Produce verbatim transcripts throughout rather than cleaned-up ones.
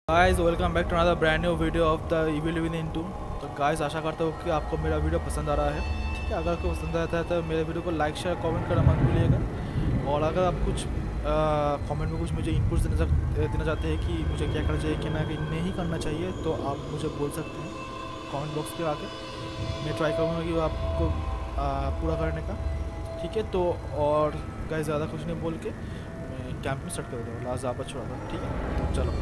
Guys welcome back to another brand new video of the evil within two. तो guys आशा करता हूँ कि आपको मेरा वीडियो पसंद आ रहा है। ठीक है, अगर आपको पसंद आता है तो मेरे वीडियो को लाइक शेयर कमेंट करना मत भूलिएगा। और अगर आप कुछ कमेंट में कुछ मुझे इनपुट्स देना देना चाहते हैं कि मुझे क्या करना चाहिए कि ना कि नहीं करना चाहिए, तो आप मुझे बोल सकते हैं कमेंट बॉक्स पे आके। मैं ट्राई करूँगा कि वो आपको आ, पूरा करने का। ठीक है, तो और गाइस ज़्यादा कुछ नहीं बोल के मैं कैंप में स्टार्ट कर दूँगा, लास्ट आप छोड़ा था। ठीक है, तो चलो।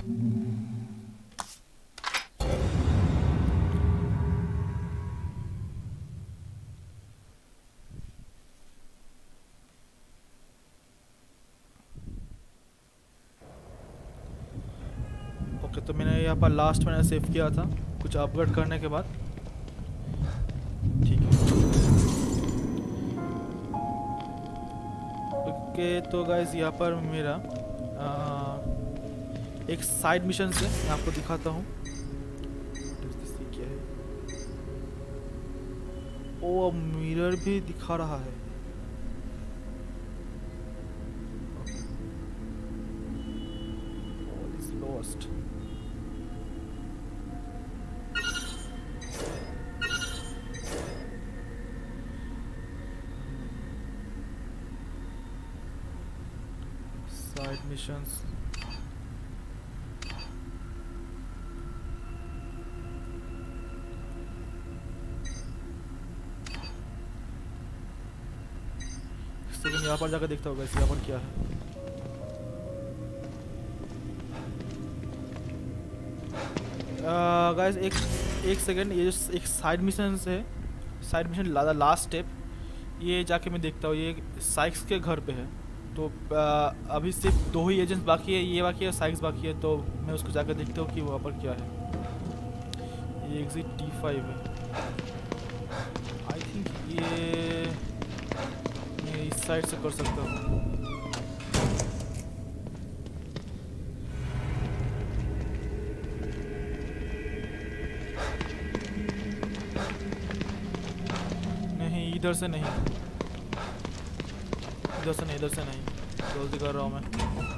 ओके, तो मैंने यहाँ पर लास्ट मैंने सेव किया था कुछ अपग्रेड करने के बाद। ठीक है, ओके तो गाइज यहाँ पर मेरा आ, एक साइड मिशन से मैं आपको दिखाता हूँ क्या है। ओ मिरर भी दिखा रहा है। All is lost. Side missions. Second यहाँ पर जाकर देखता होगा इस यहाँ पर क्या है। गाइस uh, एक एक सेकंड, ये जो एक साइड मिशन है, साइड मिशन ला, लास्ट स्टेप, ये जाके मैं देखता हूँ। ये साइक्स के घर पे है, तो uh, अभी सिर्फ दो ही एजेंट्स बाकी है, ये बाकी है, साइक्स बाकी है। तो मैं उसको जाकर देखता हूँ कि वहाँ पर क्या है। ये एग्जिट टी फाइव है आई थिंक। ये मैं इस साइड से कर सकता हूँ। इधर से नहीं, इधर से नहीं, इधर से नहीं, जल्दी कर रहा हूँ मैं।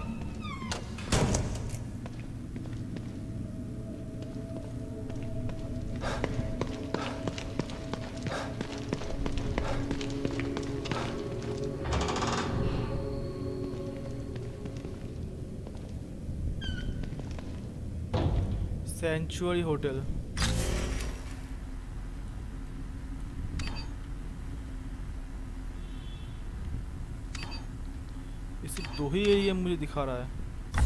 सेंचुरी होटल, सिर्फ दो ही एरिया मुझे दिखा रहा है।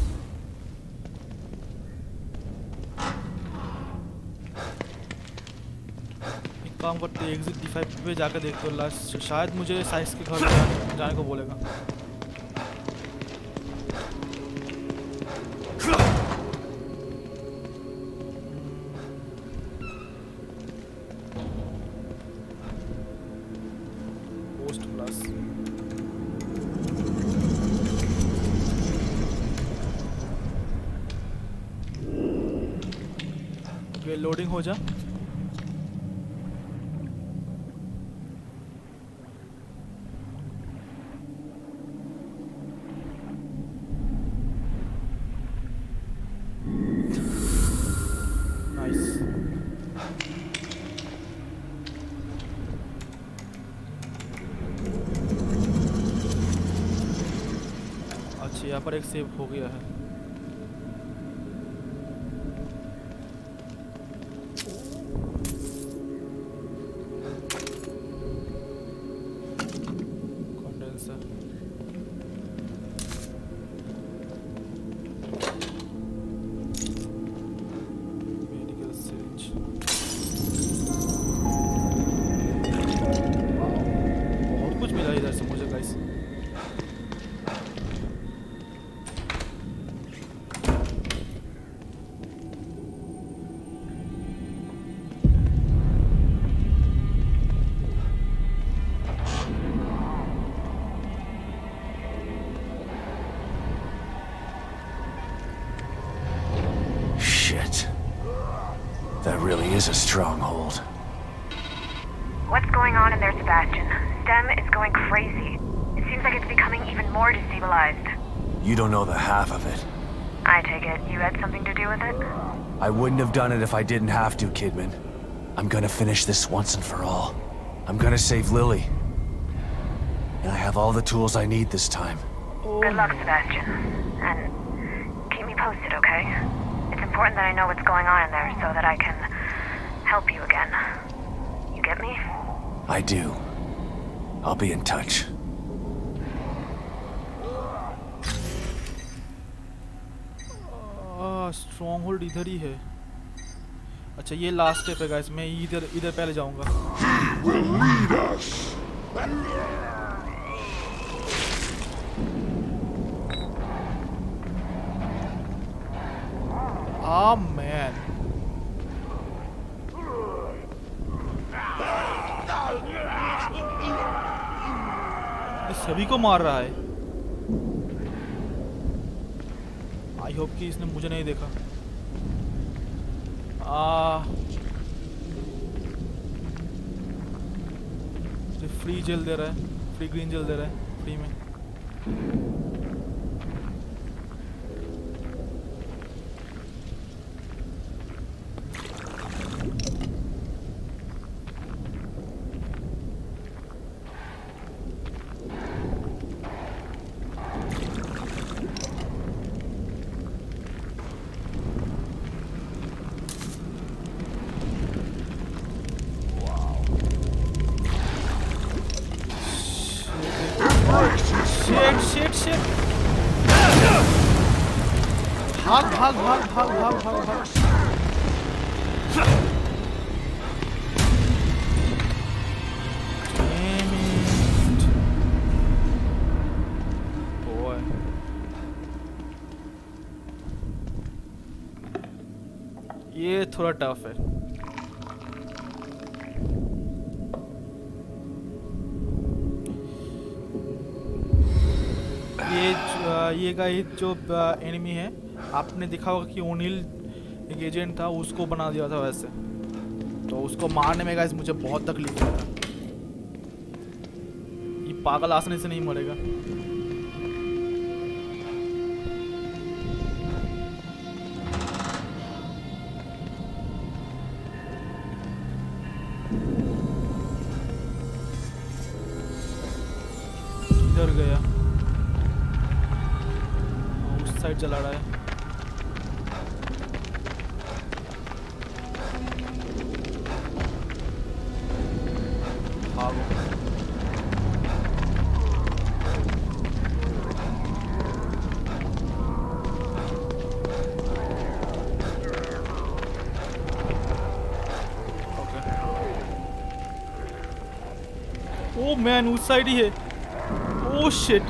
एक काम करते हैं, एग्जिट डी फाइव पे जाकर देखते हो लास्ट, शायद मुझे साइक्स के घर जाने, जाने को बोलेगा। पोस्ट प्लस लोडिंग हो जा। नाइस। अच्छा, यहाँ पर एक सेव हो गया है। That really is a stronghold. What's going on in there, Sebastian? STEM is going crazy. It seems like it's becoming even more destabilized. You don't know the half of it. I take it you had something to do with it? I wouldn't have done it if I didn't have to, Kidman. I'm gonna finish this once and for all. I'm gonna save Lily. And I have all the tools I need this time. Oh. Good luck, Sebastian. And keep me posted, okay? It's important that I know what's going on in there so that I can help you again. You get me? I do. I'll be in touch. Strong hold इधर ही है. अच्छा ये last step है guys. मैं इधर इधर पहले जाऊंगा. Ah man. ये सभी को मार रहा है. आई होप कि इसने मुझे नहीं देखा. आ फ्री जेल दे रहा है. फ्री ग्रीन जेल दे रहा है फ्री में. भाग भाग भाग भाग भाग भाग भाग. ये थोड़ा टफ है. ये ये का जो एनिमी है आपने देखा होगा कि ओनिल एक एजेंट था उसको बना दिया था वैसे. तो उसको मारने में गाइस मुझे बहुत तकलीफ हुआ था. ये पागल आसानी से नहीं मरेगा. इधर गया. उस साइड चला रहा है. ओ मैन उस साइड ही है. Oh shit.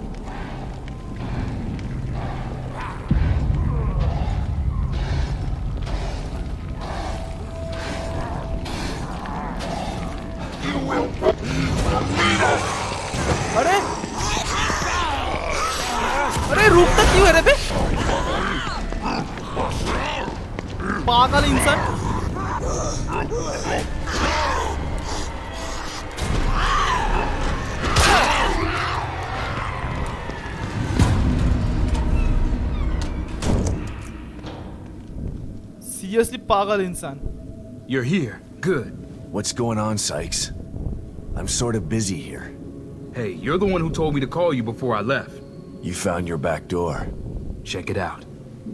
अरे अरे रुकता क्यों है रे बे पागल इंसान. Seriously, pagal insan. You're here. Good. What's going on, Sykes? I'm sort of busy here. Hey, you're the one who told me to call you before I left. You found your back door. Check it out.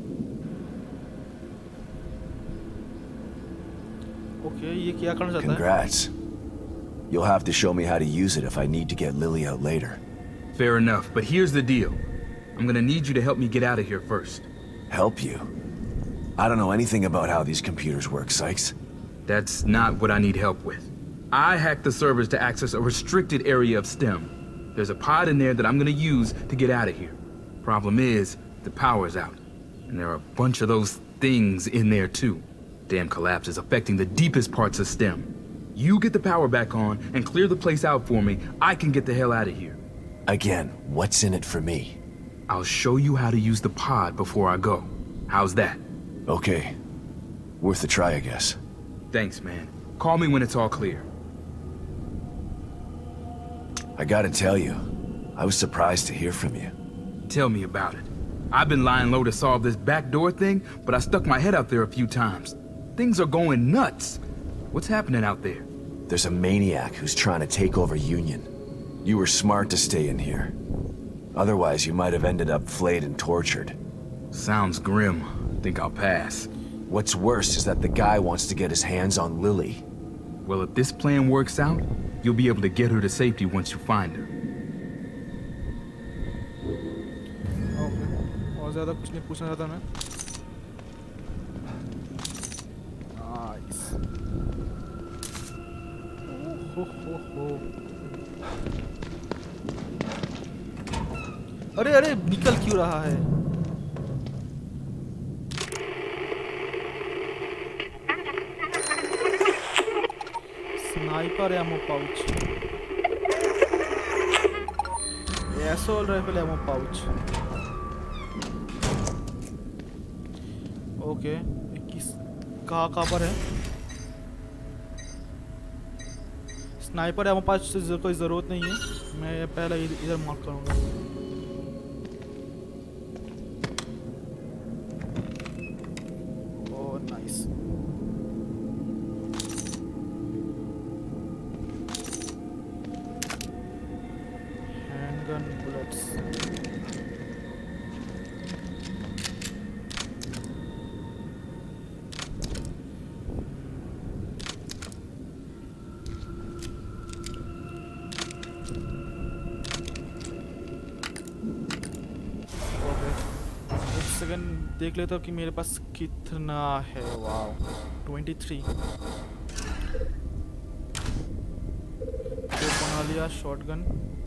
Okay, ये क्या करना चाहता है? Congrats. You'll have to show me how to use it if I need to get Lily out later. Fair enough, but here's the deal. I'm gonna need you to help me get out of here first. Help you? I don't know anything about how these computers work, Sykes. That's not what I need help with. I hacked the servers to access a restricted area of STEM. There's a pod in there that I'm gonna use to get out of here. Problem is, the power's out. And there are a bunch of those things in there too. Damn collapse is affecting the deepest parts of STEM. You get the power back on and clear the place out for me, I can get the hell out of here. Again, what's in it for me? I'll show you how to use the pod before I go. How's that? Okay. Worth a try, I guess. Thanks, man. Call me when it's all clear. I gotta tell you, I was surprised to hear from you. Tell me about it. I've been lying low to solve this backdoor thing, but I stuck my head out there a few times. Things are going nuts. What's happening out there? There's a maniac who's trying to take over Union. You were smart to stay in here. Otherwise, you might have ended up flayed and tortured. Sounds grim. Think I'll pass. What's worse is that the guy wants to get his hands on Lily. Well, if this plan works out, you'll be able to get her to safety once you find her. Okay. और ज़्यादा कुछ नहीं पूछना चाहता मैं. Nice. हो हो हो. अरे अरे निकल क्यों रहा है? Sniper ammo pouch, assault rifle ammo pouch. Okay, किस कहाँ कहाँ पर है? स्नाइपर एमो पाउच से कोई ज़रूरत नहीं है. मैं पहले इधर मार्क करूँगा. Oh nice. Handgun bullets. Second देख लेता हूँ कि मेरे पास कितना है. Wow, twenty three. तो बना लिया शॉटगन.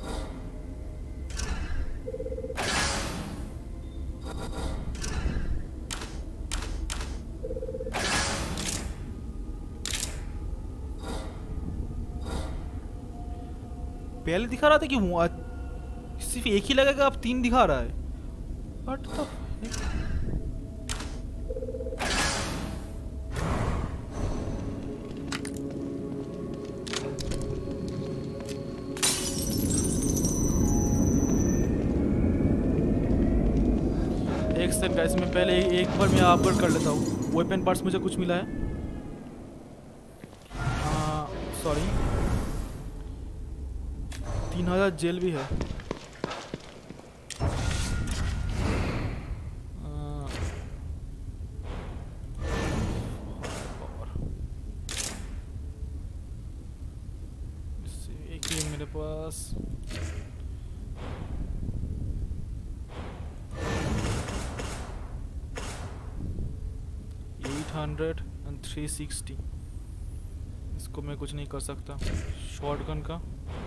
पहले दिखा रहा था कि सिर्फ एक ही लगेगा, अब तीन दिखा रहा है. What the f- एक सेकंड गाइस, मैं पहले एक बार मैं अपग्रेड कर लेता हूँ. वेपन पार्ट्स मुझे कुछ मिला है. सॉरी, तीन हजार जेल भी है. एक ही मेरे पास. Eight hundred and three sixty. इसको मैं कुछ नहीं कर सकता. शॉटगन का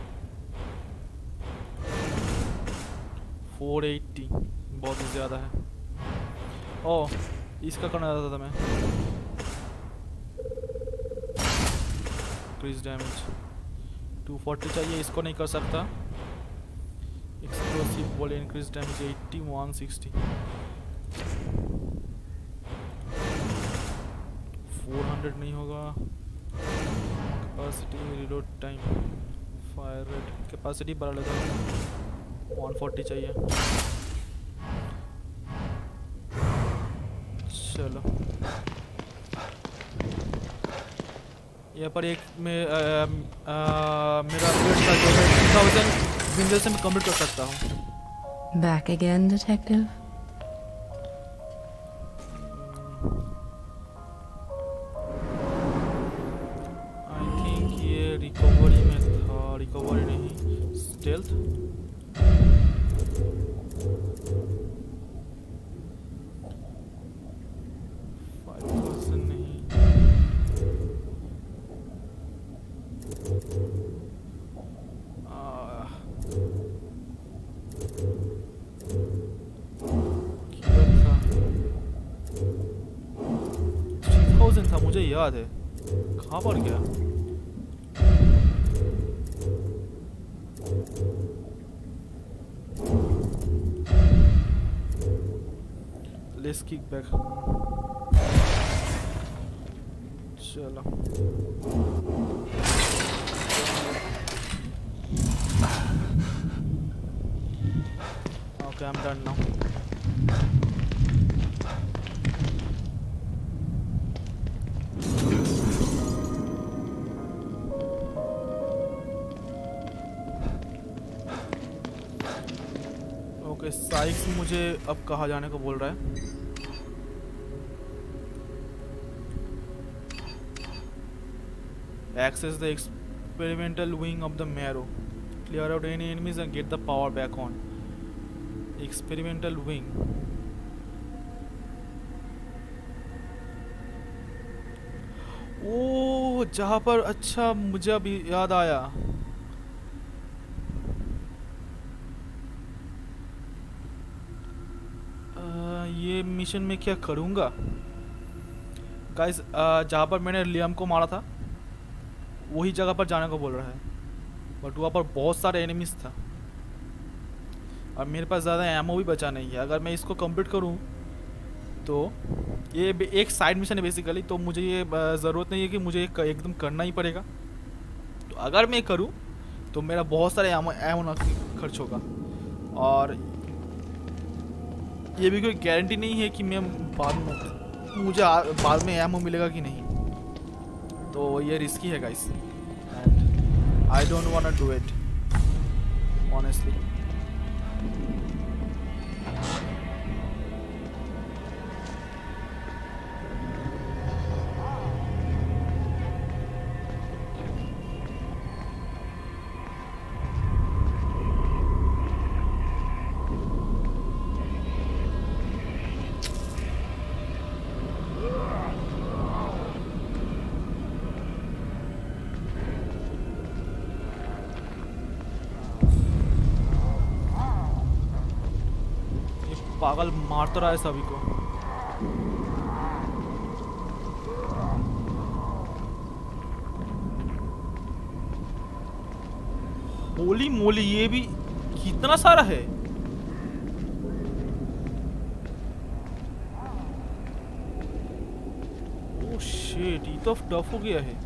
फोर एट्टी बहुत ही ज़्यादा है. ओह, इसका करना चाहता था मैं. इंक्रीज डैमेज टू फोर्टी चाहिए, इसको नहीं कर सकता. Explosive ball increase damage eighty, one sixty. Four hundred नहीं होगा. Capacity, reload time, fire rate, capacity बढ़ा लेता हूँ. वन फोर्टी चाहिए. चलो, यहाँ पर एक में आ, आ, मेरा अपडेट का जो है टू थाउजेंड विंडो से मैं कंप्लीट कर सकता हूँ. Back again, detective? I think ये रिकवरी में था. रिकवरी नहीं, स्टेल्थ. था, मुझे याद है. कहाँ पर गया? Let's kick back. चलो, okay, I am done now. Sykes मुझे अब कहाँ जाने को बोल रहा है? Access the experimental wing of the Marrow. Clear out any enemies and get the power back on. Experimental wing. ओह, जहाँ पर, अच्छा मुझे अभी याद आया। आ, ये मिशन में क्या करूँगा गाइस? जहाँ पर मैंने लियम को मारा था वही जगह पर जाने को बोल रहा है, बट वहाँ पर बहुत सारे एनिमीज था और मेरे पास ज़्यादा एमओ भी बचा नहीं है। अगर मैं इसको कंप्लीट करूँ तो ये एक साइड मिशन है बेसिकली, तो मुझे ये ज़रूरत नहीं है कि मुझे एक, एकदम करना ही पड़ेगा। तो अगर मैं करूँ तो मेरा बहुत सारे एमओ एमओ खर्च होगा और ये भी कोई गारंटी नहीं है कि मैं बाद में मुझे बाद में एमओ मिलेगा कि नहीं। तो ये रिस्की है guys and I don't want to do it honestly. पागल मार तो रहा है सभी को। होली मोली, ये भी कितना सारा है। ओह शिट, ये तो टफ हो गया है।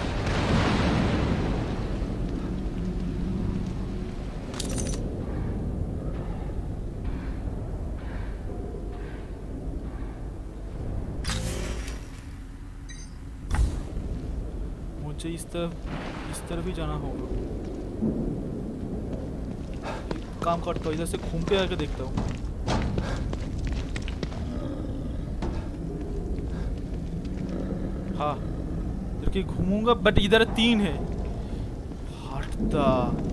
इस तरफ इस तरफ ही जाना होगा। एक काम करता हूँ, इधर से घूम के आके देखता हूँ। हाँ, इधर के घूमूंगा, बट इधर तीन है। हटता,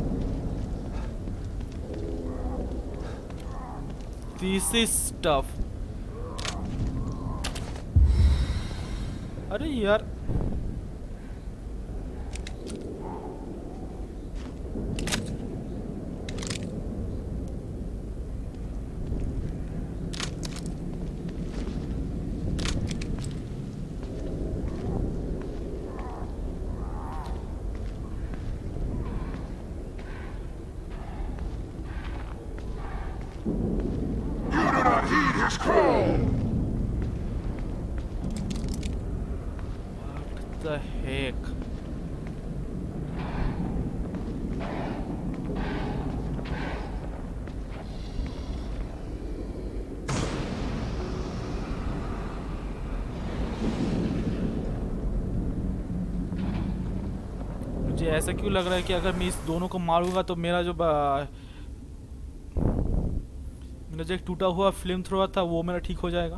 दिस इज टफ। अरे यार, the heck? मुझे ऐसा क्यों लग रहा है कि अगर मैं इस दोनों को मारूंगा तो मेरा जो मेरा जो एक टूटा हुआ फ्लेम थ्रोअर था वो मेरा ठीक हो जाएगा।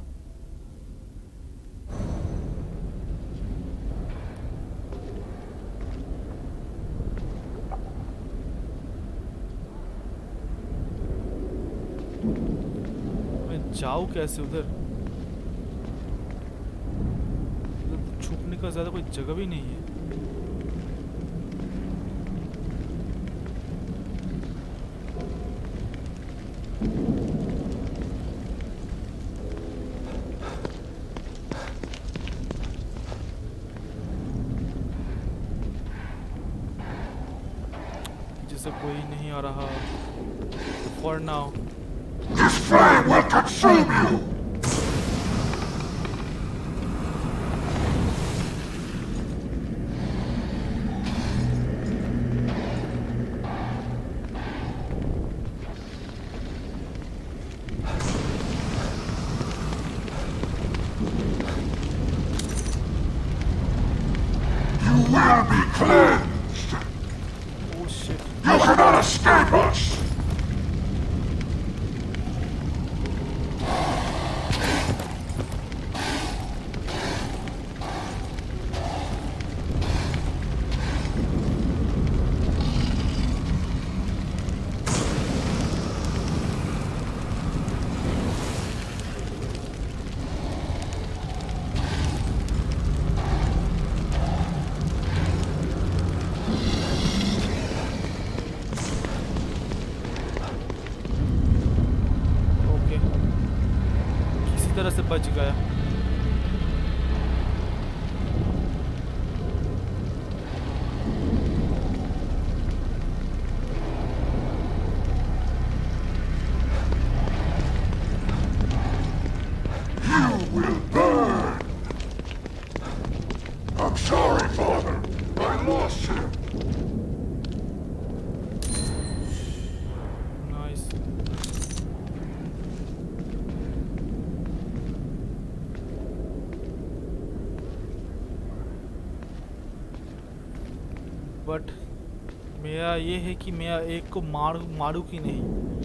जाऊँ कैसे उधर? छुपने का ज्यादा कोई जगह भी नहीं है। जैसे कोई नहीं आ रहा for now. This flame will consume you! You will be cleansed! Oh shit. You cannot escape us! I'm sorry, Father. I lost him. Nice. But मेरा ये है कि मैं एक को मार मारूं कि नहीं।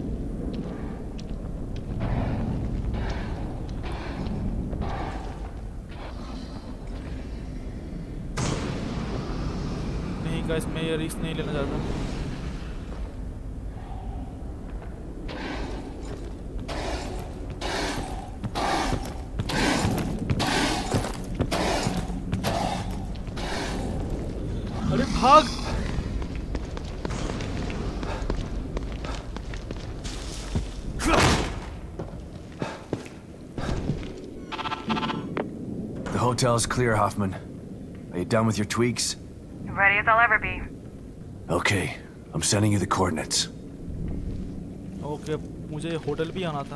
नहीं गाइस, मैं ये रिस्क नहीं लेना चाहता। अरे भाग। The hotel is clear, Hoffman. Are you done with your tweaks? Ready as I'll ever be. Okay, I'm sending you the coordinates. Okay, मुझे होटल भी आना था।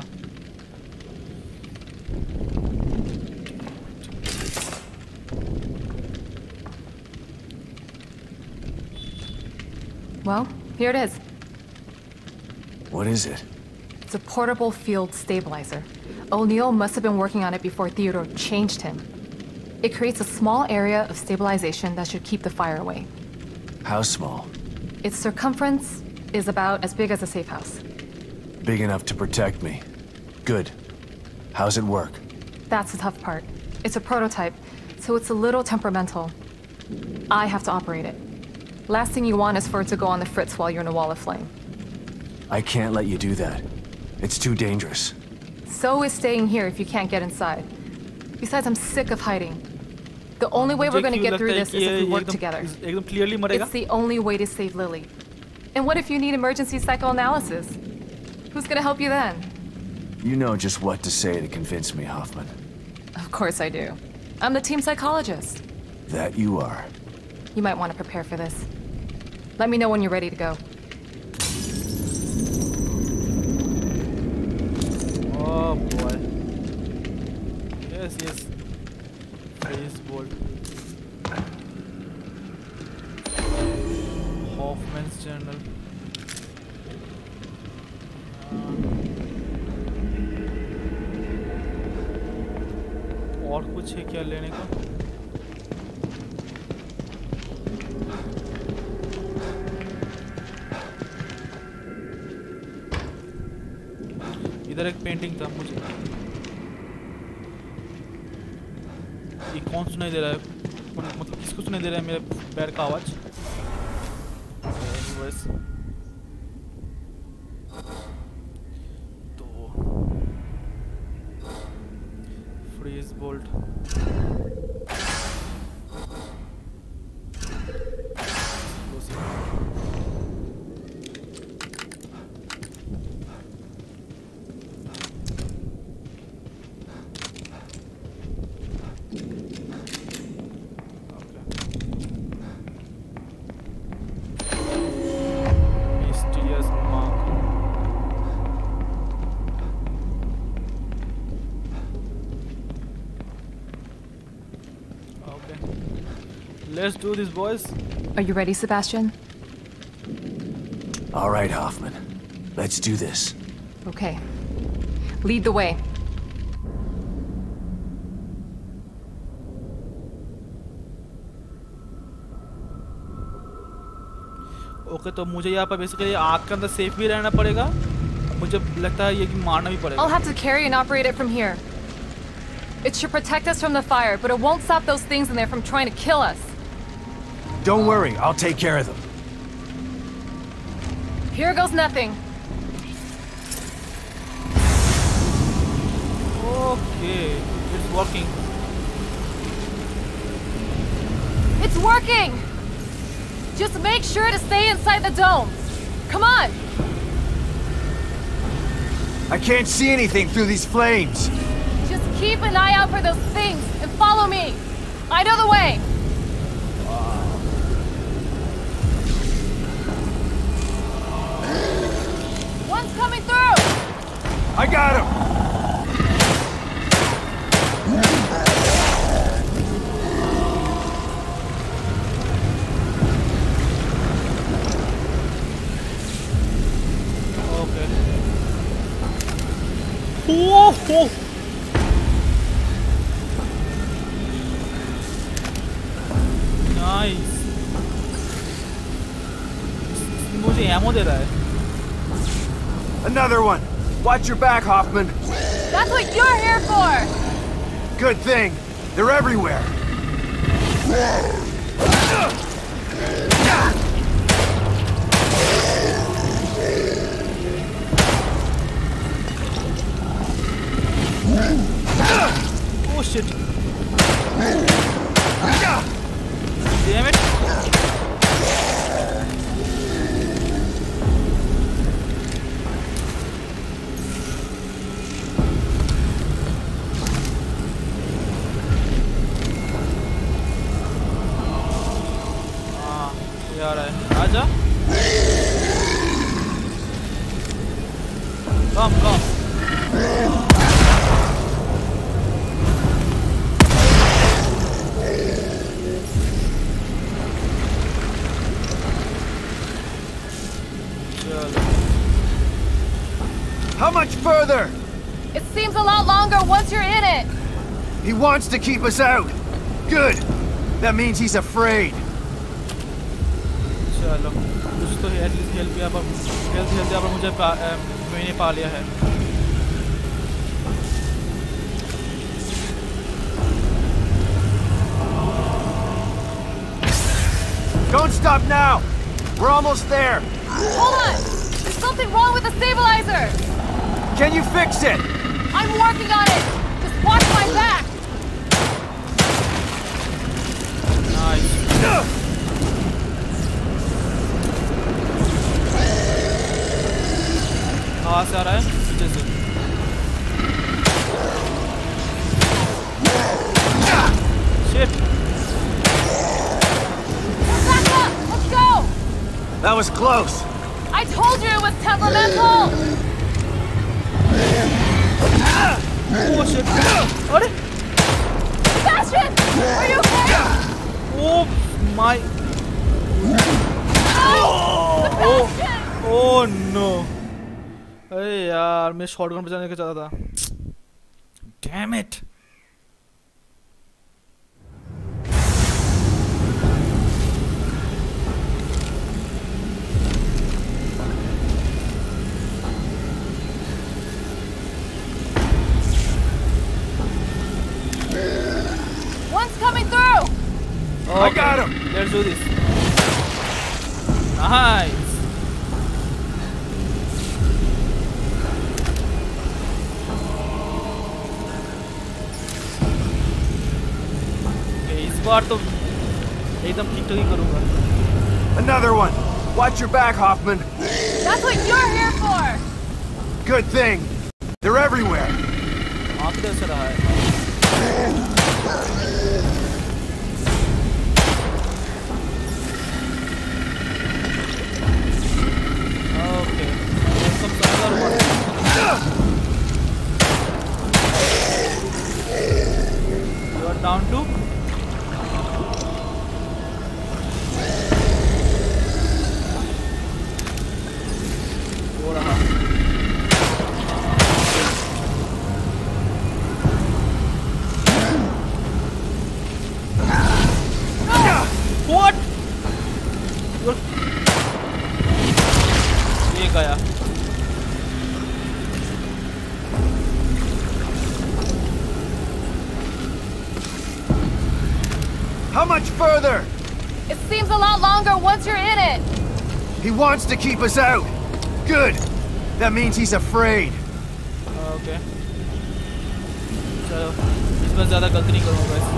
Well, here it is. What is it? It's a portable field stabilizer. O'Neill must have been working on it before Theodore changed him. It creates a small area of stabilization that should keep the fire away. How small? Its circumference is about as big as a safe house. Big enough to protect me. Good. How's it work? That's the tough part. It's a prototype, so it's a little temperamental. I have to operate it. Last thing you want is for it to go on the fritz while you're in a wall of flame. I can't let you do that. It's too dangerous. So is staying here if you can't get inside. Besides, I'm sick of hiding. The only way we're going to get through this is if we work together. एकदम clearly मरेगा। It's the only way to save Lily. And what if you need emergency psychoanalysis? Who's going to help you then? You know just what to say to convince me, Hoffman. Of course I do. I'm the team psychologist. That you are. You might want to prepare for this. Let me know when you're ready to go. Oh boy. Yes, yes. Face bolt. Hoffman's journal. और कुछ है क्या लेने का? इधर एक painting था मुझे। ये कौन सुनाई दे रहा है? मतलब किसको सुनाई दे रहा है मेरे पैर का आवाज? Anyways, तो freeze bolt. Let's do this, boys. Are you ready, Sebastian? All right, Hoffman. Let's do this. Okay. Lead the way. Okay, तो मुझे यहाँ पर बेसिकली आग के अंदर सेफ भी रहना पड़ेगा। मुझे लगता है ये कि मारना भी पड़ेगा। I'll have to carry and operate it from here. It should protect us from the fire, but it won't stop those things in there from trying to kill us. Don't worry, I'll take care of them. Here goes nothing. Okay, it's working. It's working! Just make sure to stay inside the dome. Come on! I can't see anything through these flames. Just keep an eye out for those things and follow me. I know the way. One's coming through. I got him. Oh nice, मुझे ammo दे रहा है। Another one. Watch your back, Hoffman. That's what you're here for! Good thing. They're everywhere. Oh shit. Damn it. हाँ ये आ रहा है, आजा। कम कम। How much further? It seems a lot longer once you're in it! He wants to keep us out. Good. That means he's afraid. चलो कुछ तो at least help यहाँ पर हेल्प हेल्प यहाँ पर मुझे पा, ए, मैंने पा लिया है। Don't stop now. We're almost there. Hold on! There's something wrong with the stabilizer! Can you fix it? I'm working on it! Just watch my back! Nice. आवाज आ रहा है पीछे से। Shit. Back up! Let's go! That was close. I told you it was temperamental! Oh shit. अरे Sebastian! Are you okay? Oh my. Oh! Sebastian! Oh no. अरे यार मैं shotgun बचाने के चाहता था। Damn it. One's coming through! I got him. Let's do this. Nice. Okay, इस बार तो एकदम ठीक ठाक ही करूँगा। Another one. Watch your back, Hoffman. That's what you're here for! Good thing. They're everywhere. आँख तो ऐसा रहा है। Okay. There's some another one. You are down to. हो रहा। What? ये गया। How much further? It seems a lot longer once you're in it! He wants to keep us out. Good. That means he's afraid. Okay. चलो इसमें ज़्यादा गलती नहीं करूँगा इस।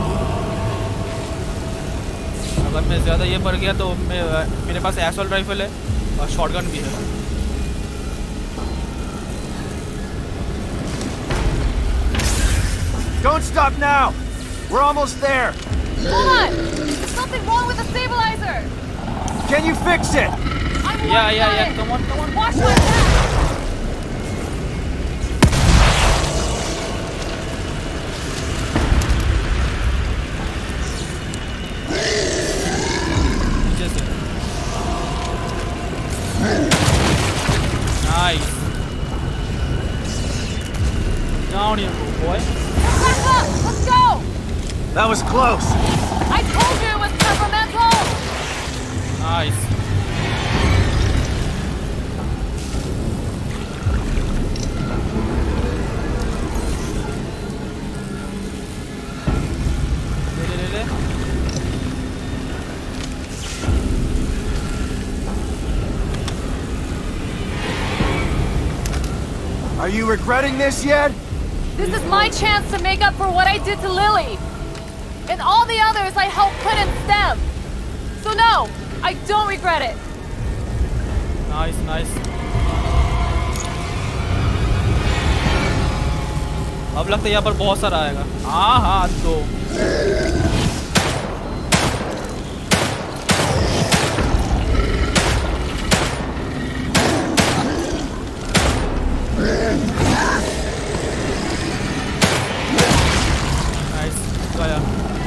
अगर मैं ज़्यादा ये मर गया तो मैं मेरे पास एसॉल्ट राइफल है और शॉटगन भी है। Don't stop now. We're almost there. Hold on! There's something wrong with the stabilizer! Can you fix it? I'm working Yeah, yeah, on yeah. it! Come on, come on. Watch my back! पीछे से। Nice. Down here. That was close. I told you it was temperamental! Nice. ले ले ले ले। Are you regretting this yet? This is my chance to make up for what I did to Lily. And all the others I helped put in STEM. So no, I don't regret it. Nice, nice. अब लगता है यहाँ पर बहुत सारा आएगा। हाँ हाँ दो। Nice, गया।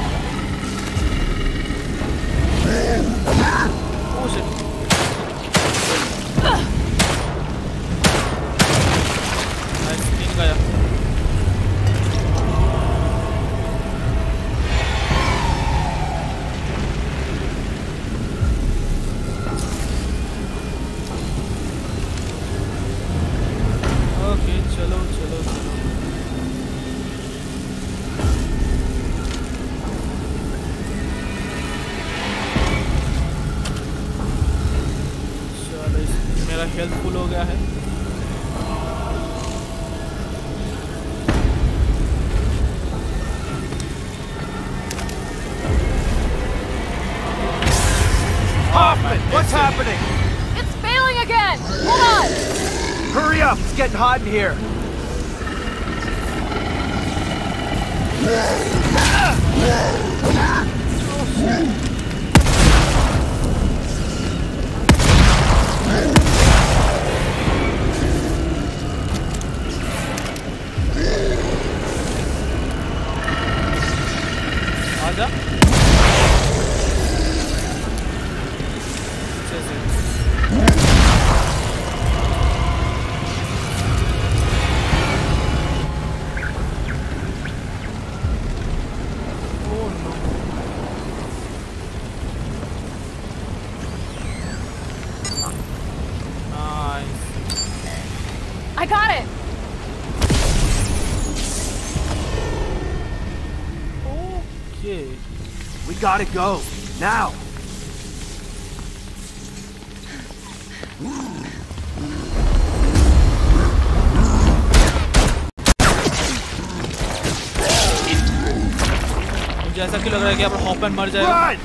Oh shit. Nice, तीन गया। Okay, चलो चलो चलो। चलो इस- मेरा हेल्थ फुल हो गया है। Hoffman, what's happening? It's failing again! Hold on! Hurry up, it's getting hot in here. आजा। अच्छे से। Oh no. Nice. I got it! Okay. We gotta go, now. मुझे ऐसा क्यों लग रहा है कि यहाँ पर हॉपमैन मर जाएगा? Run!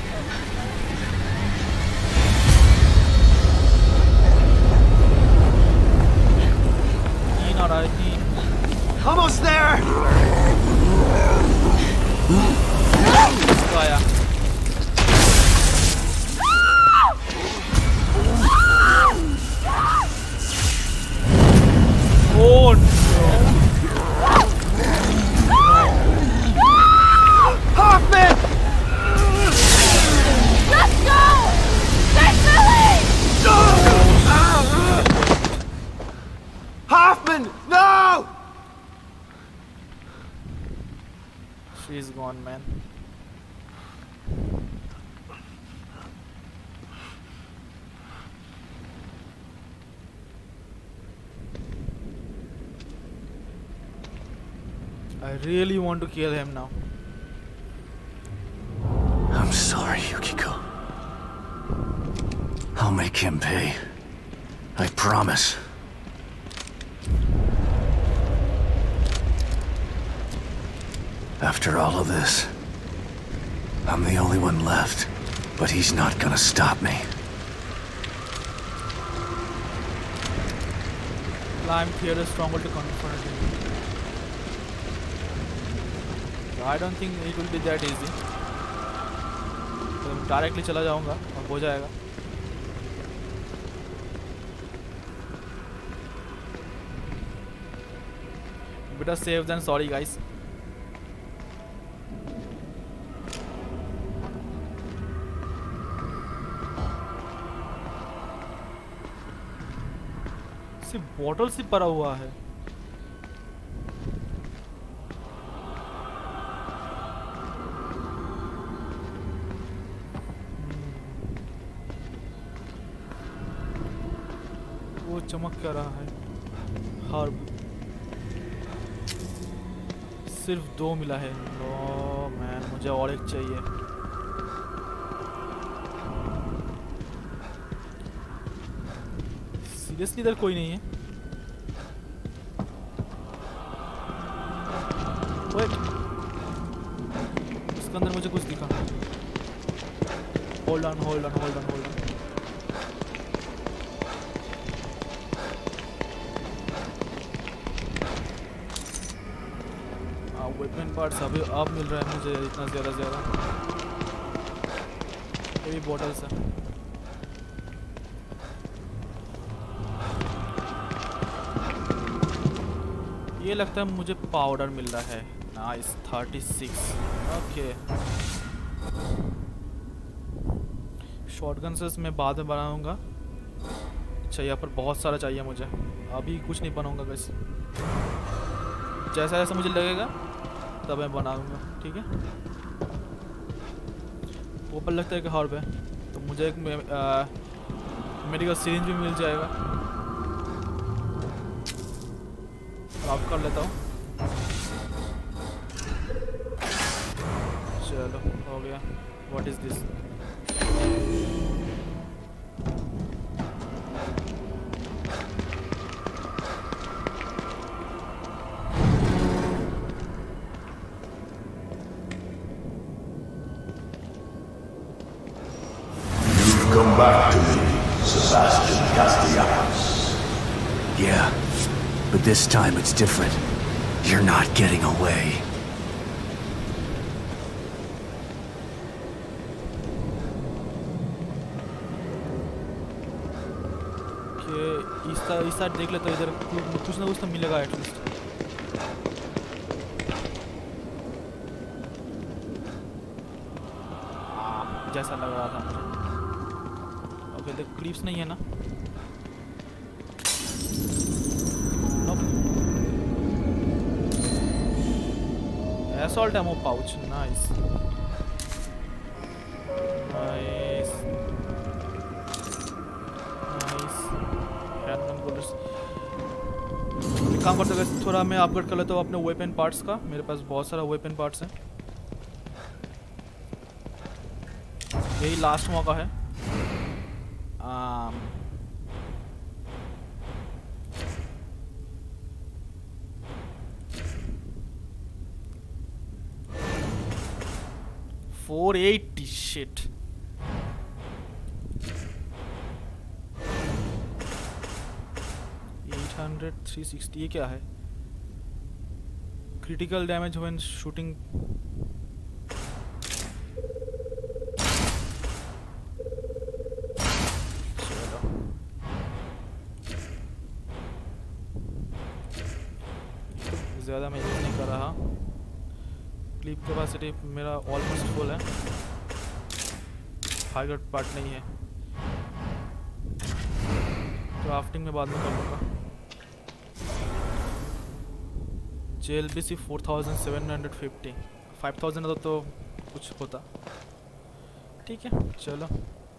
तीन आ रहा है, तीन। Almost there! तो आया। Oh no! Hoffman! Let's go! Take Lily! Hoffman, no! She's gone, man. I really want to kill him now. I'm sorry, Yukiko. I'll make him pay. I promise. After all of this, I'm the only one left, but he's not gonna stop me. Climb theater stronger to confront him. I don't think it will be that easy. तो directly चला जाऊंगा और हो जाएगा. Better safe than sorry, guys. सिर्फ bottle से भरा हुआ है. वो चमक क्या रहा है? हर्ब सिर्फ दो मिला है। नो मैन, मुझे और एक चाहिए। सीरियसली इधर कोई नहीं है? वेट, इसके अंदर मुझे कुछ दिखा। Hold on hold on hold on hold on. Weapon parts अभी अब मिल रहा है मुझे इतना ज़्यादा ज़्यादा। ये भी बॉटल्स है। ये लगता है मुझे पाउडर मिल रहा है। Nice, thirty six. Okay, shotgun से मैं बाद में बनाऊंगा। अच्छा, यहाँ पर बहुत सारा चाहिए मुझे। अभी कुछ नहीं बनाऊंगा बस, जैसा जैसा मुझे लगेगा तब मैं बनाऊंगा। ठीक है, ऊपर लगता है कि हर्ब है, तो मुझे एक मेडिकल सिरिंज भी मिल जाएगा। साफ कर लेता हूँ। चलो, हो गया। What is this? Come back to me, Sebastian Castellanos. Yeah, but this time it's different. You're not getting away. कि इस तरह इस साइड देख ले तो इधर कुछ ना कुछ तो मिलेगा एटलीस्ट। जैसा लग रहा था मुझे। ओके, देख क्लिप्स नहीं है ना? Assault ammo pouch, nice, nice, nice. Handgun bullets. एक काम करते हैं, थोड़ा मैं अपग्रेड कर लेता हूँ अपने वेपन पार्ट्स का। मेरे पास बहुत सारा वेपन पार्ट्स हैं। यही लास्ट मौका है। Um four eighty, shit. Eight hundred, three sixty, ये क्या है? Critical damage when shooting. ज़्यादा मैं यूज़ नहीं कर रहा। क्लिप कैपेसिटी मेरा ऑलमोस्ट फुल है। हाई ग्रेड पार्ट नहीं है, क्राफ्टिंग में बाद में कर लूँगा। J L B C four thousand seven hundred fifty, five thousand होता तो कुछ होता। ठीक है, चलो।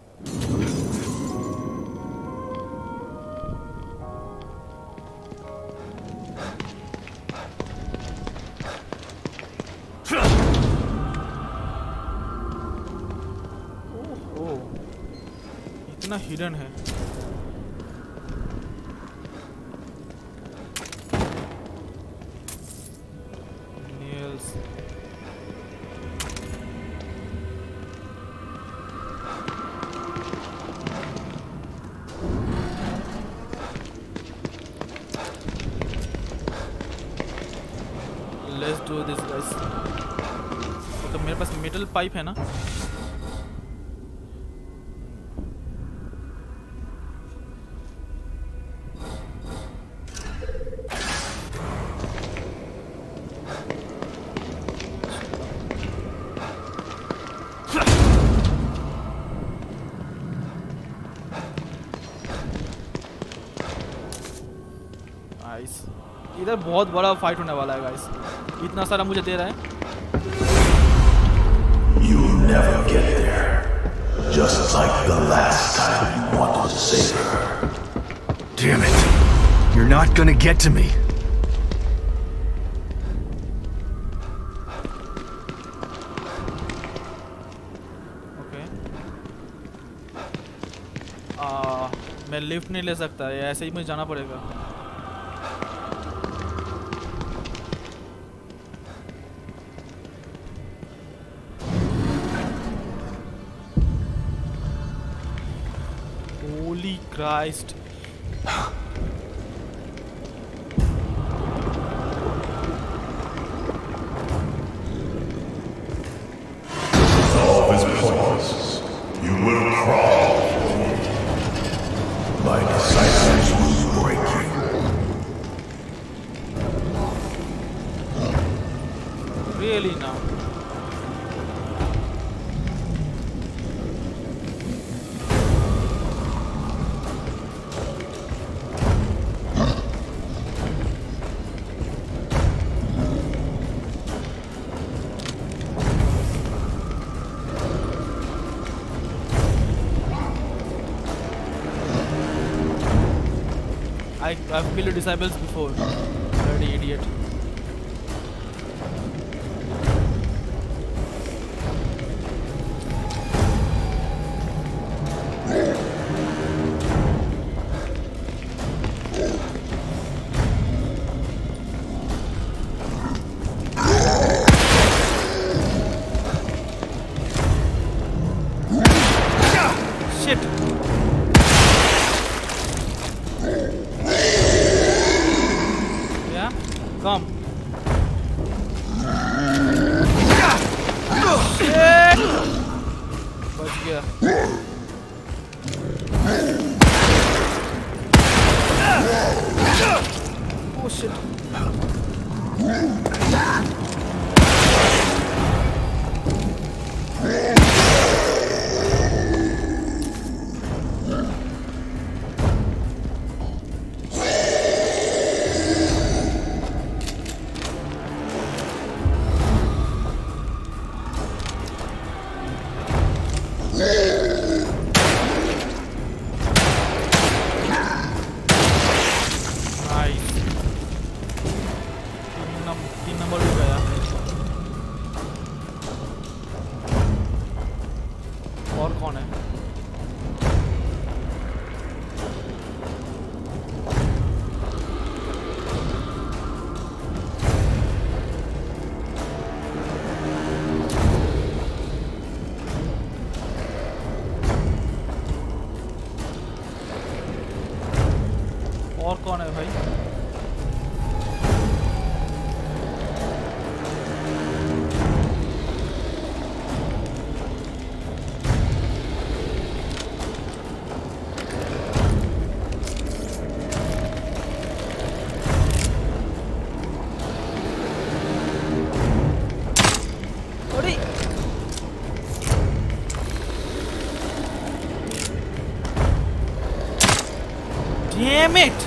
इतना हिडन है। Nails, let's do this guys. तो मेरे पास मेटल पाइप है ना? इधर बहुत बड़ा फाइट होने वाला है गाइस। इतना सारा मुझे दे रहा है। You'll never get there. Just like the last time you wanted to save her. Damn it. You're not gonna get to me. Okay. आ, मैं लिफ्ट नहीं ले सकता, ऐसे ही मुझे जाना पड़ेगा. Holy Christ. Resolve is pointless. You will crawl. My disciples will break you. Really now? I, I've killed disciples before. Bloody idiot. Shit. Come. Shit! बच गया. Oh shit. और कौन है? और कौन है भाई? Damn it!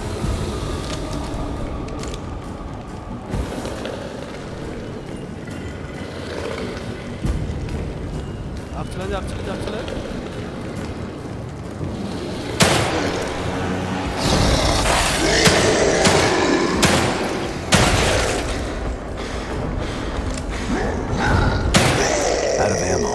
आप चला जा, आप चला जा, आप चला जा. Out of ammo.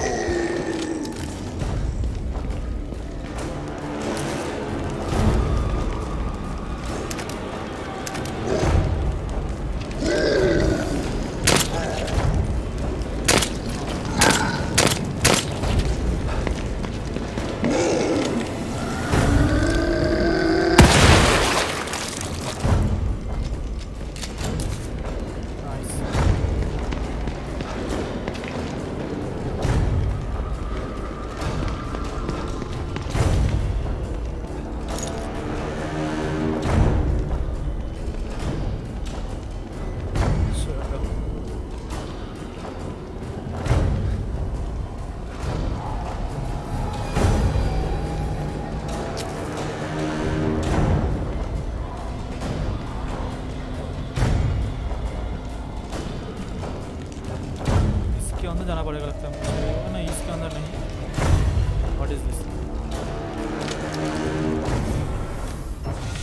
अंदर जाना पड़ेगा लगता है मुझे. नहीं, इसके अंदर नहीं. What is this?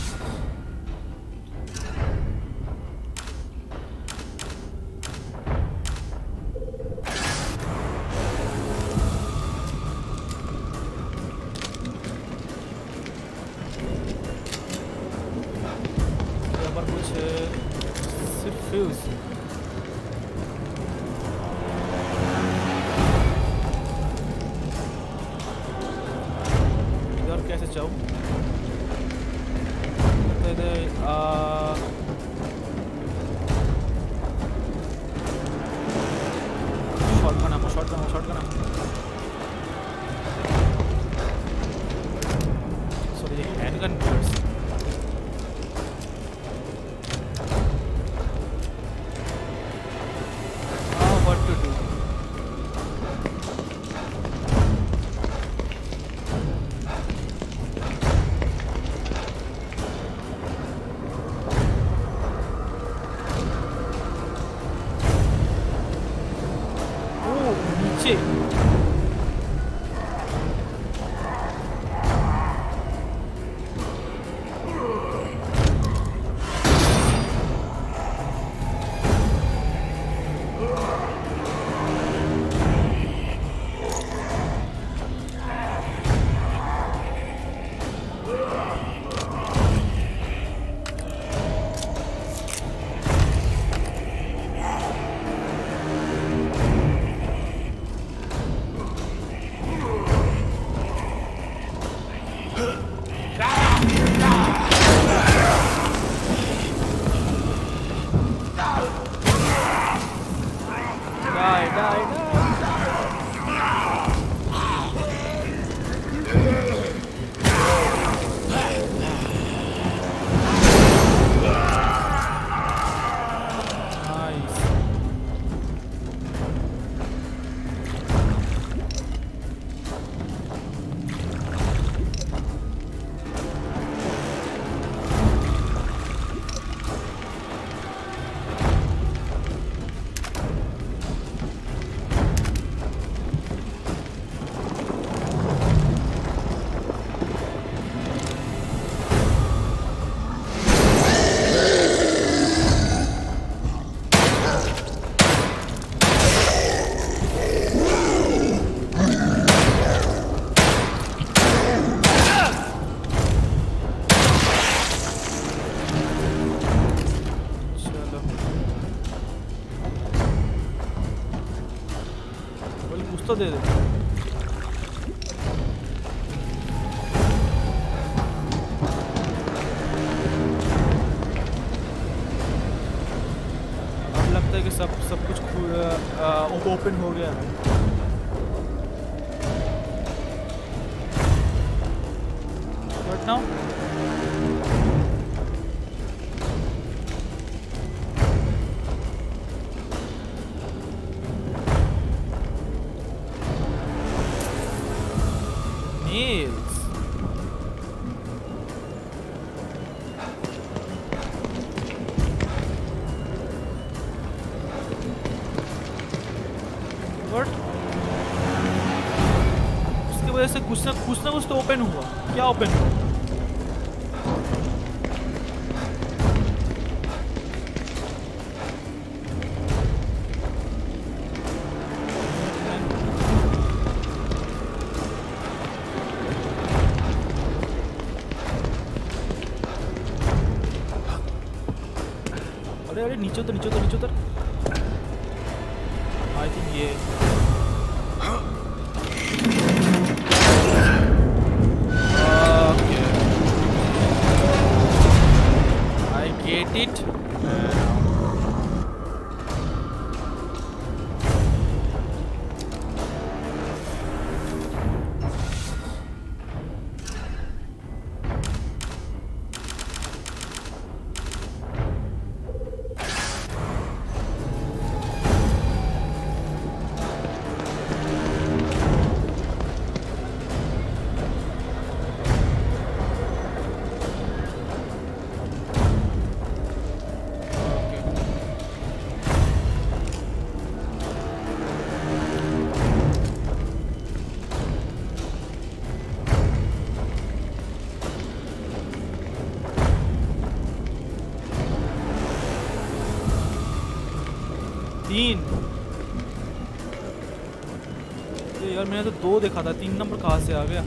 से जाऊँ? Shotgun ammo, shotgun ammo, shotgun ammo. Sorry, ये हैंडगन बुलेट्स। हाँ, व्हाट टू डू? तो दे दे। अब लगता है कि सब सब कुछ ओपन हो गया है। बट नाउ से कुछ ना कुछ ना कुछ तो ओपन हुआ। क्या ओपन हुआ? अरे अरे नीचे उतर, नीचे उतर, नीचे उतर। आई थिंक ये get it. तीन यार, मैंने तो दो देखा था, तीन नंबर कहाँ से आ गया?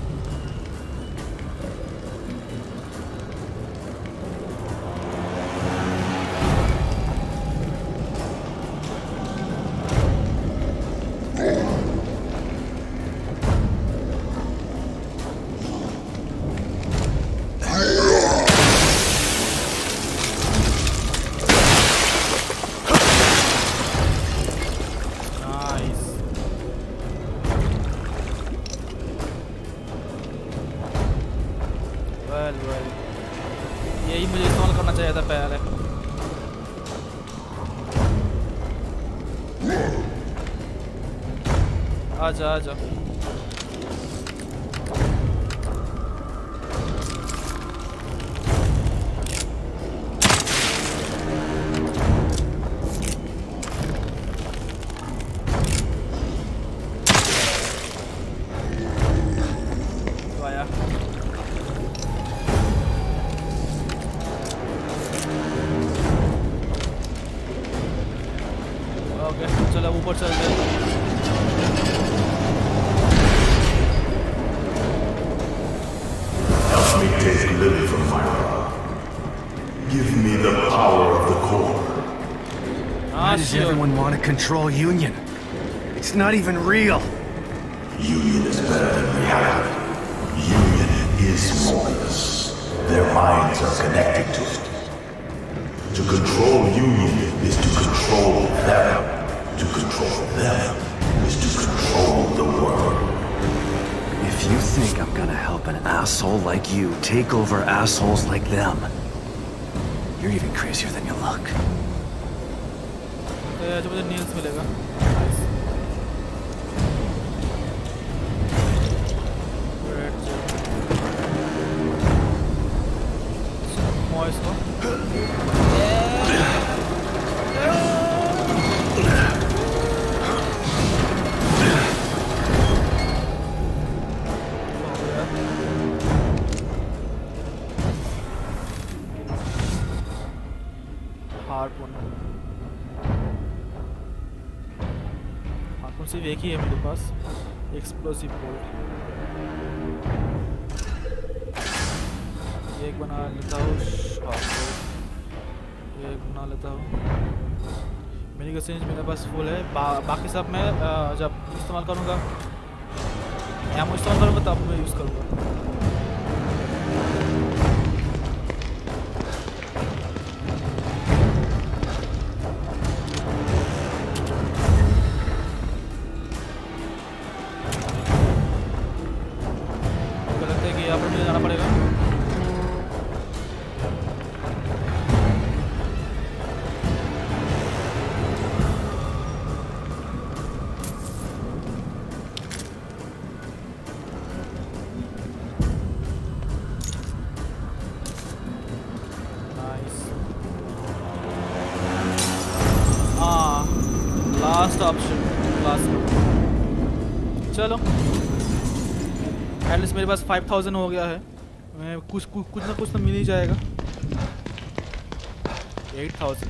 वेल वेल यही मुझे इस्तेमाल करना चाहिए था पहले। आजा आजा चलो ऊपर चलते हैं। Help me take Lily from Myra. Give me the power of the core. Why does everyone want to control Union? It's not even real. Union is better than reality. Union is Morbius. Their minds are connected to it. To control Union is to control them. To control them is to control the world. If you think I'm gonna help an asshole like you take over assholes like them, you're even crazier than you look. तो आज मुझे Niels मिलेगा। मॉइस को सिर्फ एक ही है मेरे पास, explosive bolt. एक बना लेता हूँ, एक बना लेता हूँ। मेरी रेंज मेरे पास फुल है। बा, बाकी सब मैं जब इस्तेमाल करूँगा, एमो इस्तेमाल करूँगा तब मैं यूज़ करूँगा। चलो एटलीस्ट मेरे पास फाइव थाउजेंड हो गया है। मैं कुछ कुछ कुछ ना कुछ तो मिल ही जाएगा। Eight thousand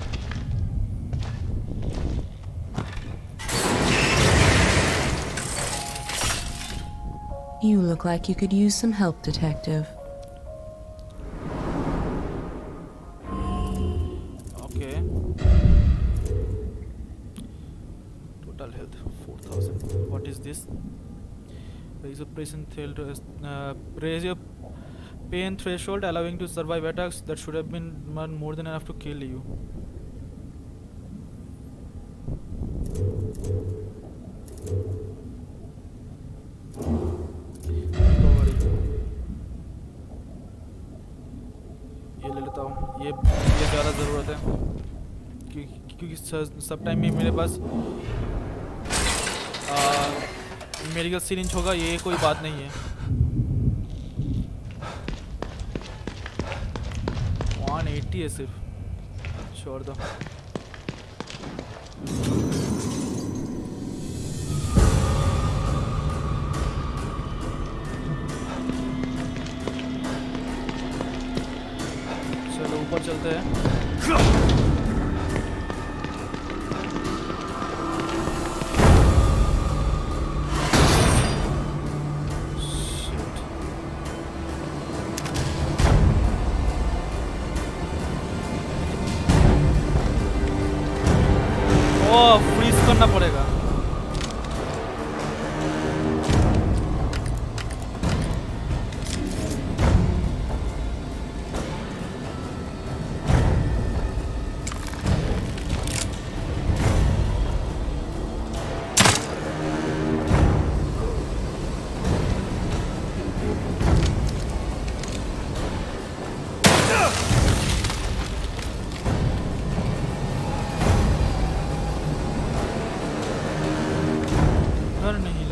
You look like you could use some help, Detective. Okay. Total health four thousand. What is this? Raise your pain threshold, uh, raise your pain threshold, allowing to survive attacks that should have been more than enough to kill you. ये ले लेता हूँ। ये ये ज़्यादा ज़रूरत है क्योंकि क्योंकि सब टाइम में मेरे पास मेडिकल सिरिंज होगा, ये कोई बात नहीं है। वन एटी है सिर्फ, छोड़ दो। चलो ऊपर चलते हैं। फ्रीज करना पड़ेगा।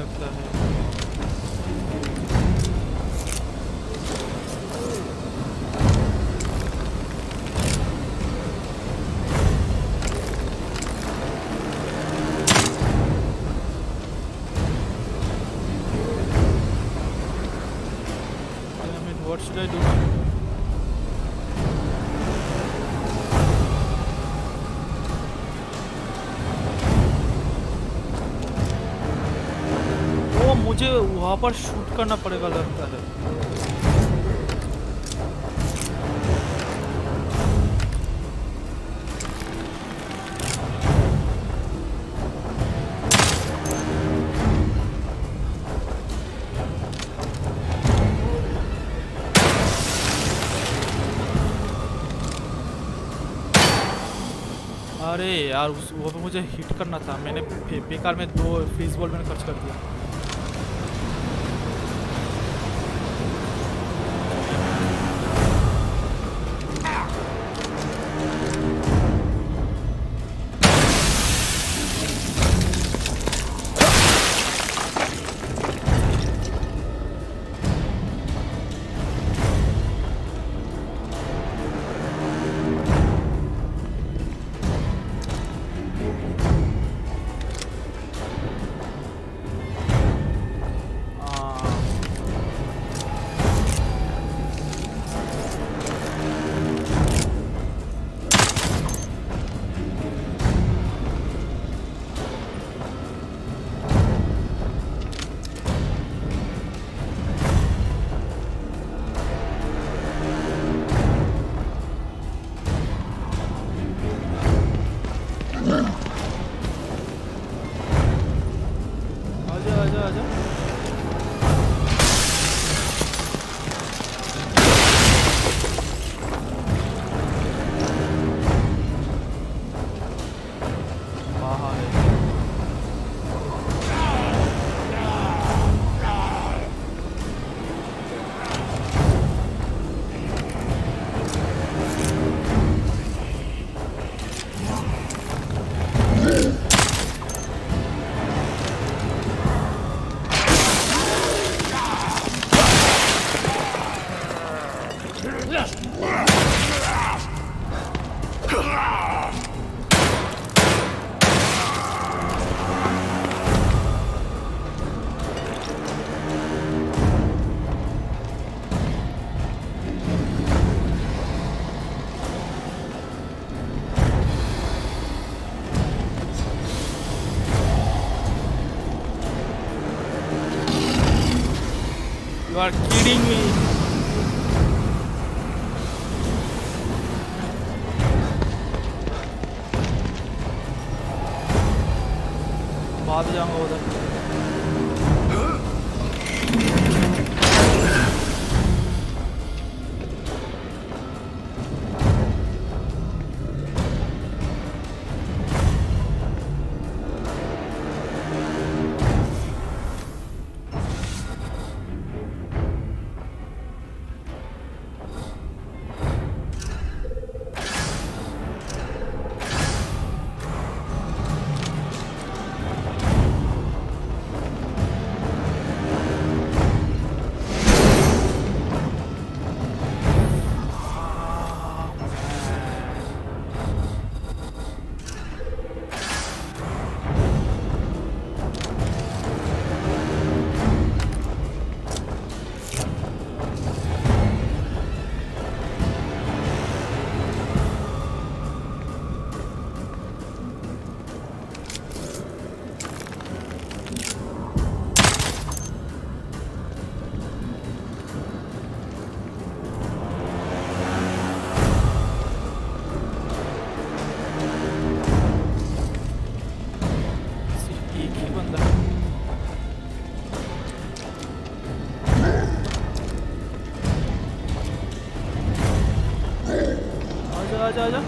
लगता है। What should I do? वो मुझे वहां पर शूट करना पड़ेगा लगता है। अरे यार उस वो पे मुझे हिट करना था, मैंने बे, बेकार में दो फ्रीज बॉल मैंने खर्च कर दिया। You are kidding me. भाग जाऊंगा उधर। आजा आजा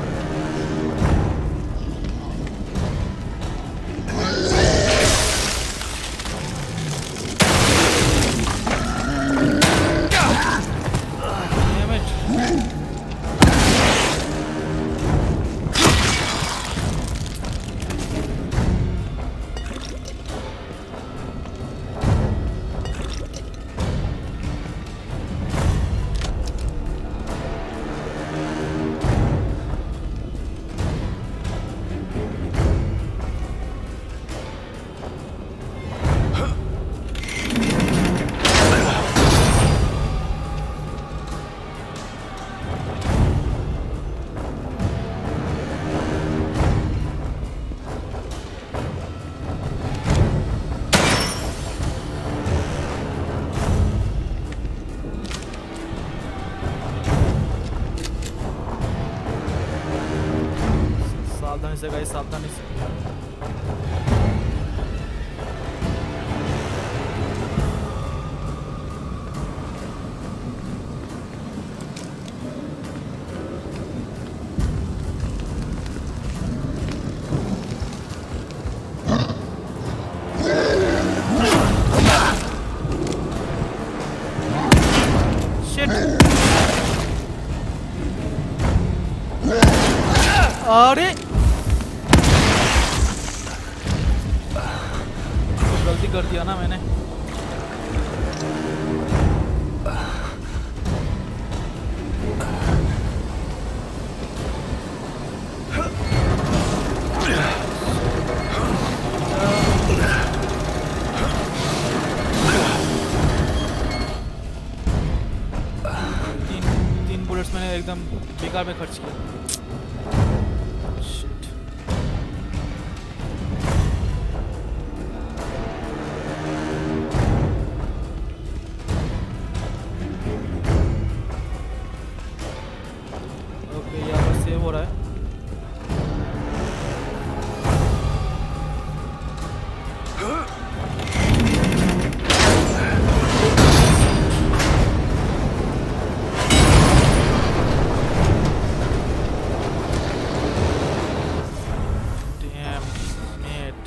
से गाइस, सावधानी से। अरे गलती कर दिया ना मैंने। तीन तीन बुलेट्स मैंने एकदम बेकार में खर्च किया। हो रहा है। Damn, mate.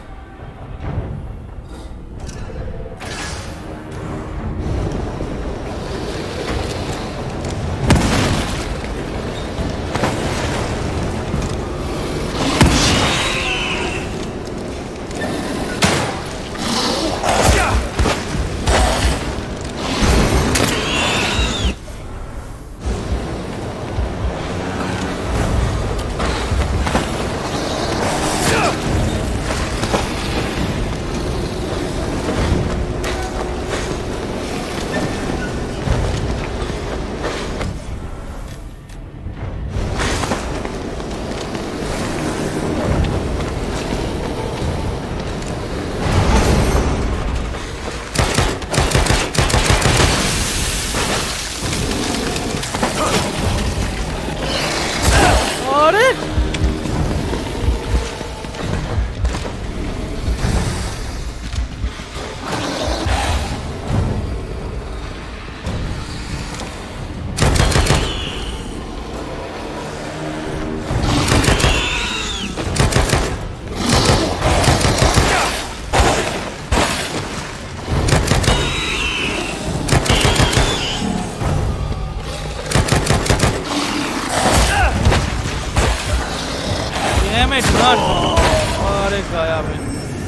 अरे गया मैं।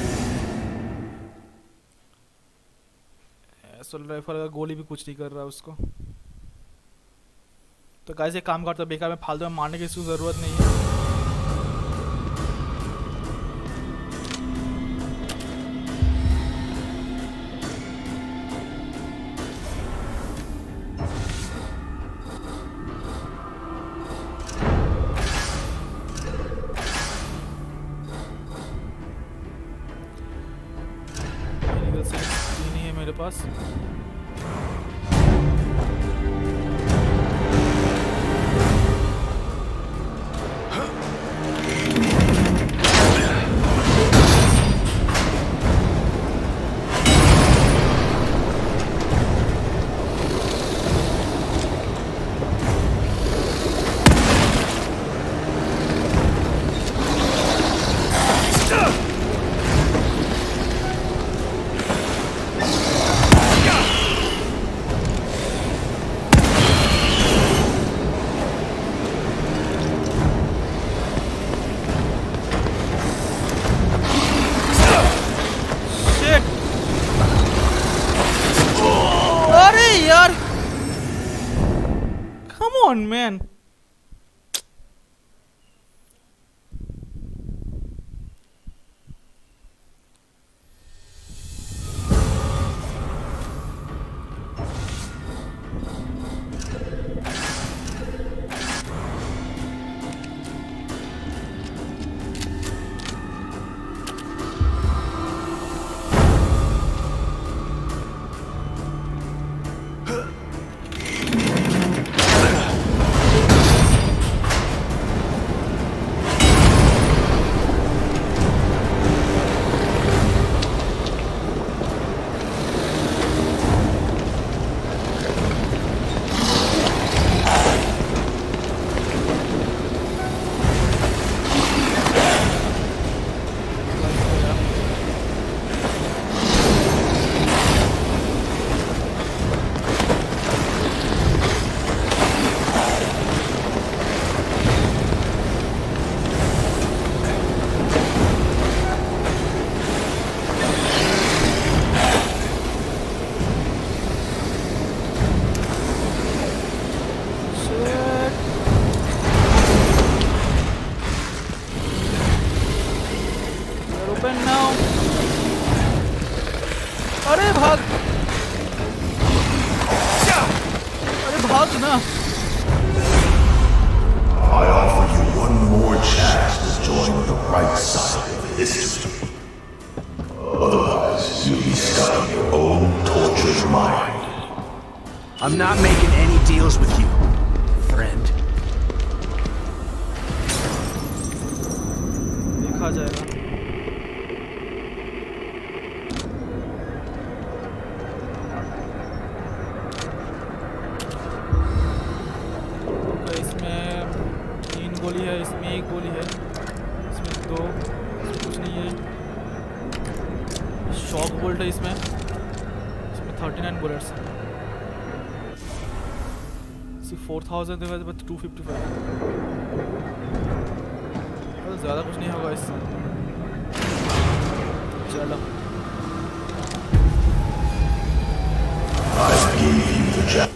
एसोल्ट राइफल का गोली भी कुछ नहीं कर रहा उसको। तो गाइस एक काम करता, बेकार में फालतू में मारने की इसकी जरूरत नहीं है। मेरे पास on, man. बच ना। I offer you one more chance to join the right side of history. Otherwise, you'll be stuck in your own tortured mind. I'm not making any deals with you, friend. देखा जाएगा। तो इसमें तीन गोली है, इसमें एक गोली है, इसमें दो, इसमें कुछ नहीं है। शॉक बोल्ट है इसमें, इसमें थर्टी नाइन बुलेट्स हैं। फोर थाउजेंड देगा तो टू फिफ्टी फाइव, ज़्यादा कुछ नहीं होगा इससे। चलो I gave you the chance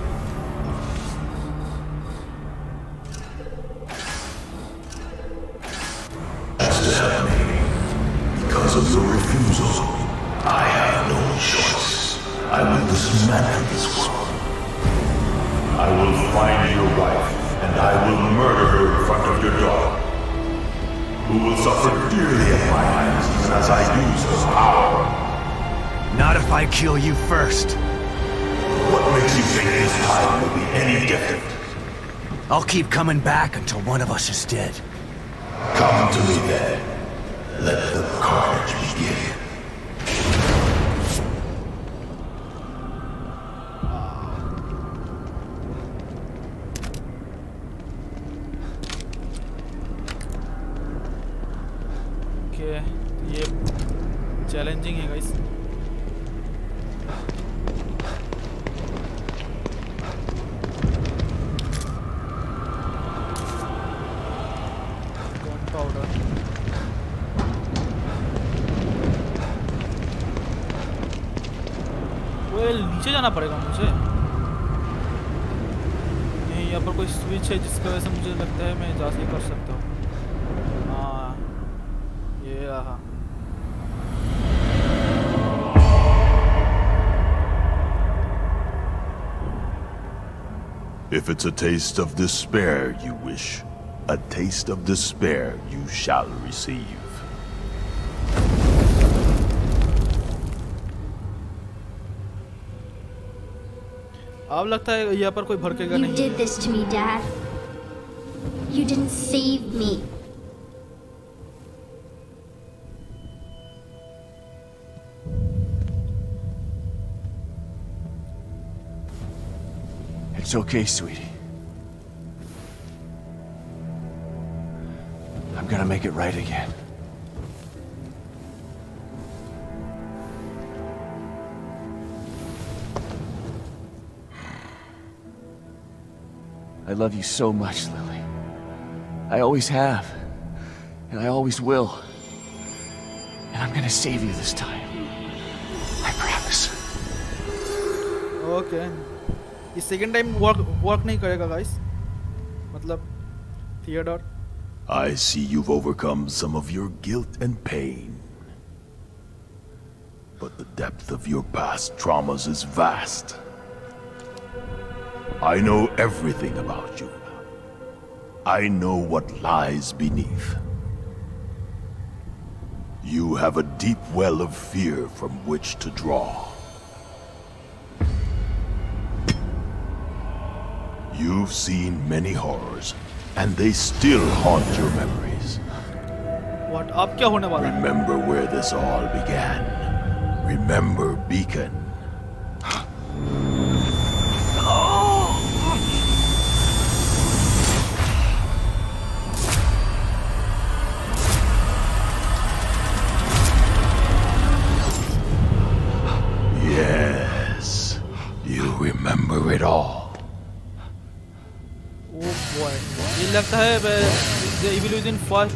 to help me. Because of your refusal, I have no choice. I will dismantle this world. I will find your wife, and I will murder her in front of your daughter, who will suffer dearly at my hands even as I use her power. Not if I kill you first. What makes you think this time will be any different? I'll keep coming back until one of us is dead. Come to me then. Let the carnage begin. ये challenging है guys. Gunpowder well नीचे जाना पड़ेगा मुझे। नहीं, यहाँ पर कोई स्विच है जिसकी वजह से मुझे लगता है मैं जा से कर सकता हूँ। हाँ ये रहा। If it's a taste of despair you wish, a taste of despair you shall receive. अब लगता है यहाँ पर कोई भड़केगा नहीं। You did this to me, Dad. You didn't save me. It's okay, sweetie. I'm gonna make it right again. I love you so much, Lily. I always have. And I always will. And I'm gonna save you this time. I promise. Okay. इस second time work work नहीं करेगा guys, मतलब theatre. I see you've overcome some of your guilt and pain. But the depth of your past traumas is vast. I know everything about you. I know what lies beneath. You have a deep well of fear from which to draw. You've seen many horrors, and they still haunt your memories. What? अब क्या होने वाला है? Remember where this all began. Remember Beacon. Yes, you remember it all. Oh boy, ये लगता है The Evil Within first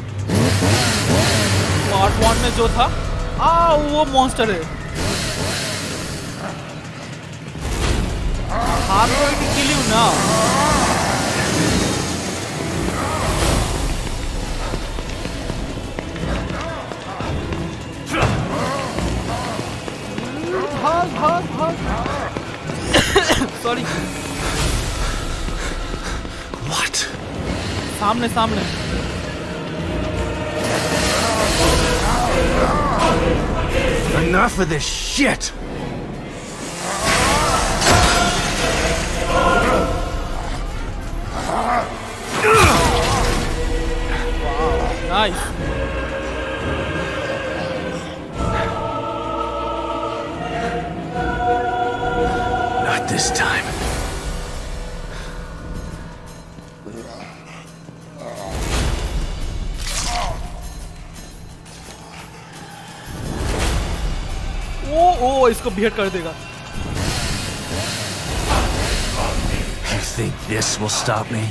part one में जो था, आ वो मॉन्स्टर है। I'm going to kill you now. भाग भाग भाग। Sorry. What? सामने सामने। Enough of this shit! Nice. Not this time. ओ ओ इसको बिहेड कर देगा। You think this will stop me?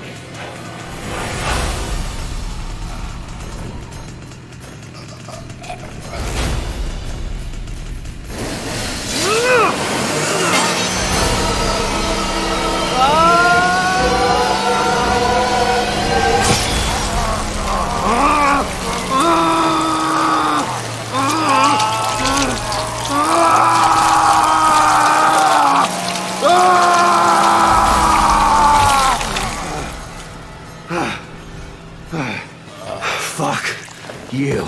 Fuck you.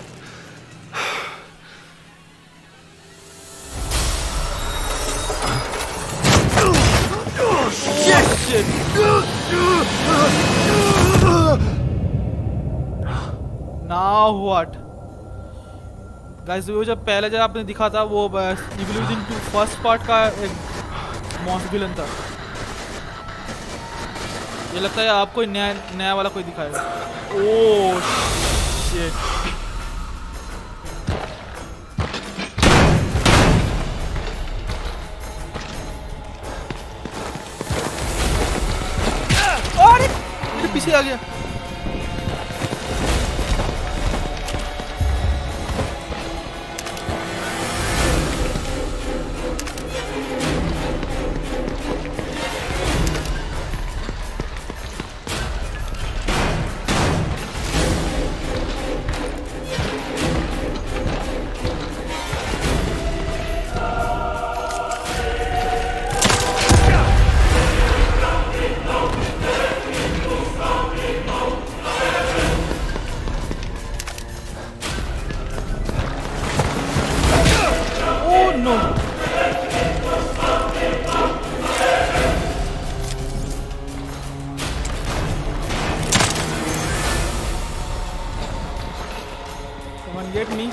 Now what? Guys, वो जब पहले जब आपने दिखा था वो Evil Within two first part का एक मॉन्स्टर विलन था। ये लगता है आपको नया नया वाला कोई दिखाएगा। Oh shit. अरे मेरे पीछे आ गया। Get me.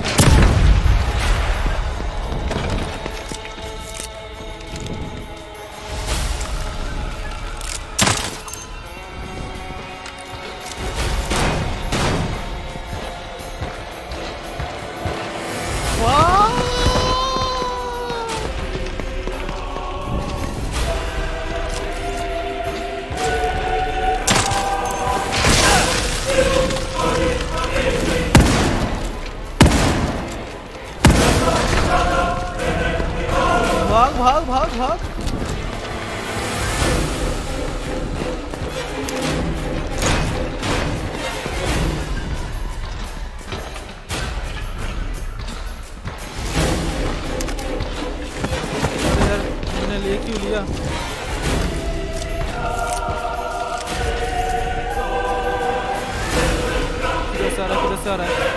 भाग भाग भाग भाग। यार मैंने ले क्यों लिया? किधर से आ रहा है? किधर से आ रहा है?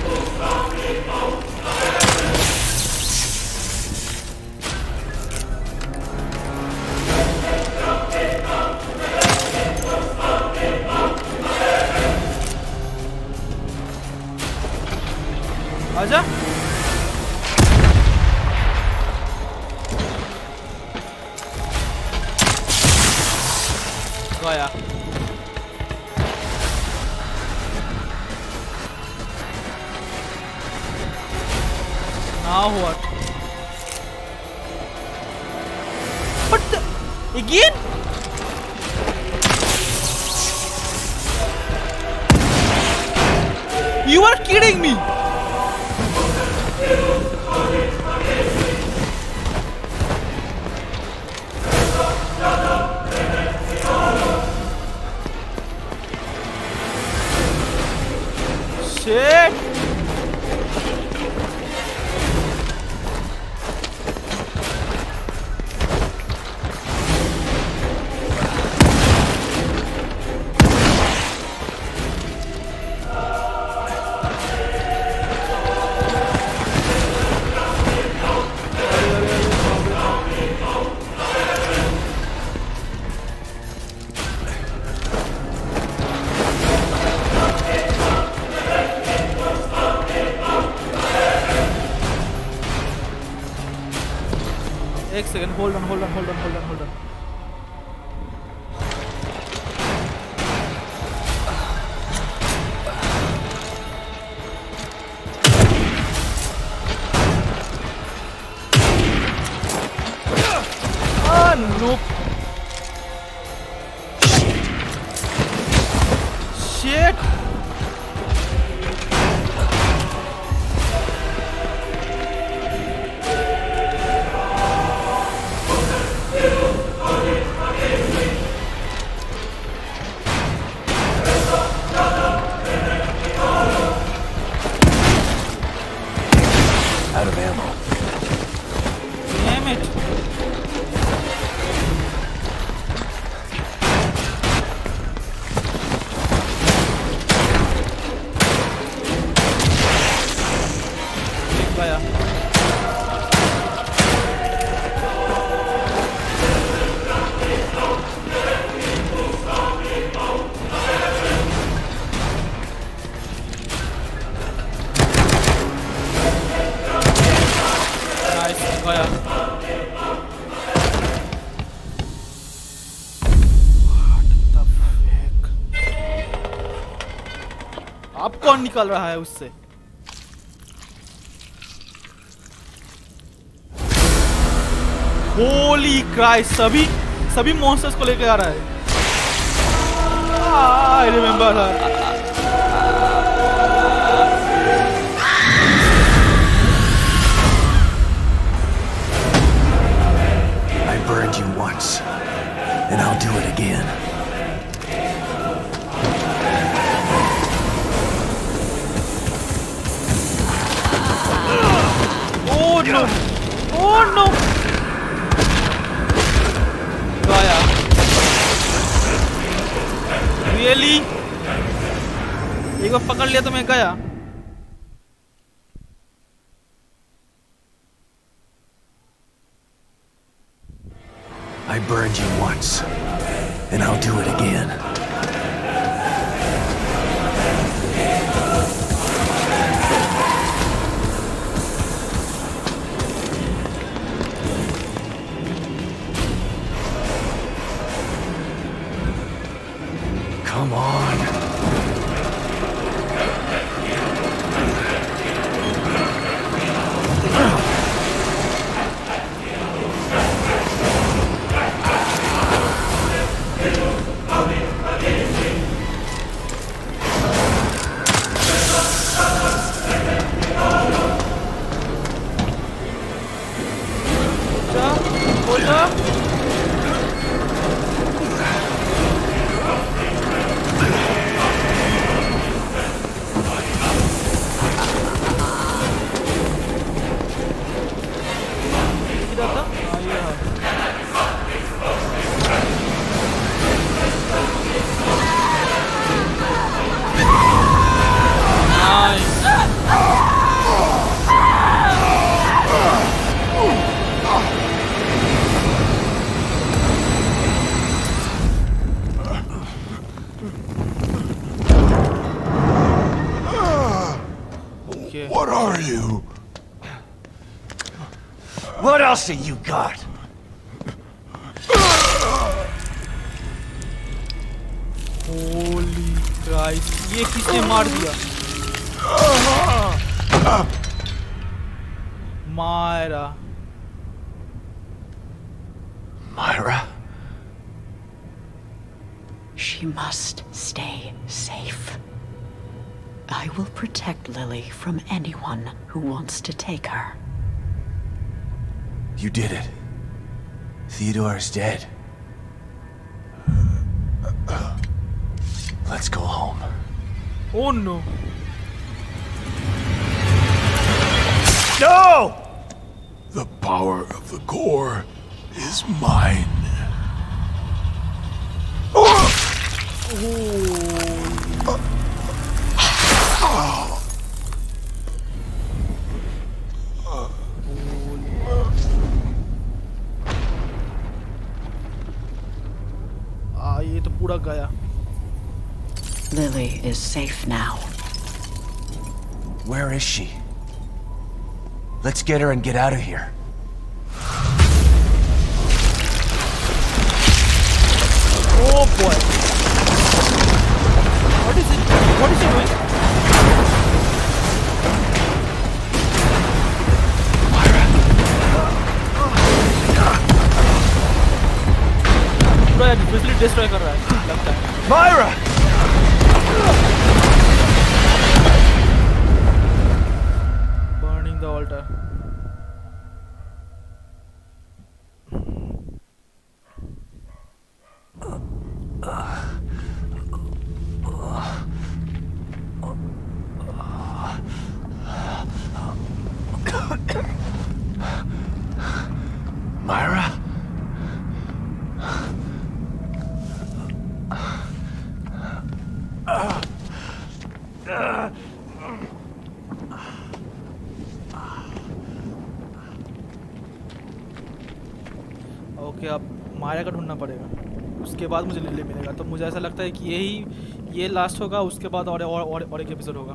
आजा। गया। Now what? What the? Again? You are kidding me! Shit! एक सेकंड, hold on hold on hold on hold on hold on. Ah, nope. Shit. Out of ammo. Damn it. Gaya. Nice, Gaya. What the fuck? अब कौन निकल रहा है उससे? Holi Christ, सभी सभी मॉन्स्टर्स को लेकर आ रहा है। I remember her. I burned you once, and I'll do it again. Oh no! Oh no! Gaya. Really? एक बार पकड़ लिया तो मैं गया। I burned you once, and I'll do it again. Come on. What are you? What else have you got? Holy Christ! ये किसने मार दिया? Myra. Myra? She must stay safe. I will protect Lily from anyone who wants to take her. You did it. Theodore is dead. Let's go home. Oh no. No! The power of the core is mine. Oh. आ ये तो पूरा गया. Lily is safe now. Where is she? Let's get her and get out of here. Oh boy. What is it? What is he doing? पूरा बिजली destroy कर रहा है लगता है। Myra! Burning the altar. Myra? Okay, अब Myra का ढूंढना पड़ेगा, उसके बाद मुझे लिली मिलेगा। तो मुझे ऐसा लगता है कि यही ये लास्ट होगा, उसके बाद और और और, और एक एपिसोड होगा।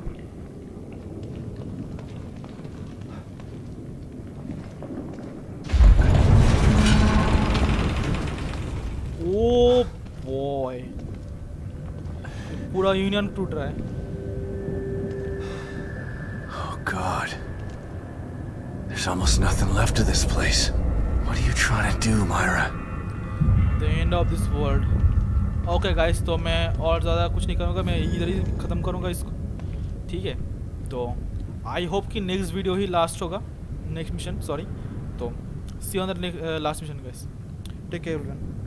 ओ बॉय, पूरा यूनियन टूट रहा है। Oh God. There's almost nothing left of this place. What are you trying to do, Myra? The end of this world. Okay guys, तो मैं और ज़्यादा कुछ नहीं करूँगा, मैं इधर ही ख़त्म करूँगा इसको, ठीक है। तो आई होप कि नेक्स्ट वीडियो ही लास्ट होगा, नेक्स्ट मिशन, सॉरी। तो see on the last mission guys, take care everyone.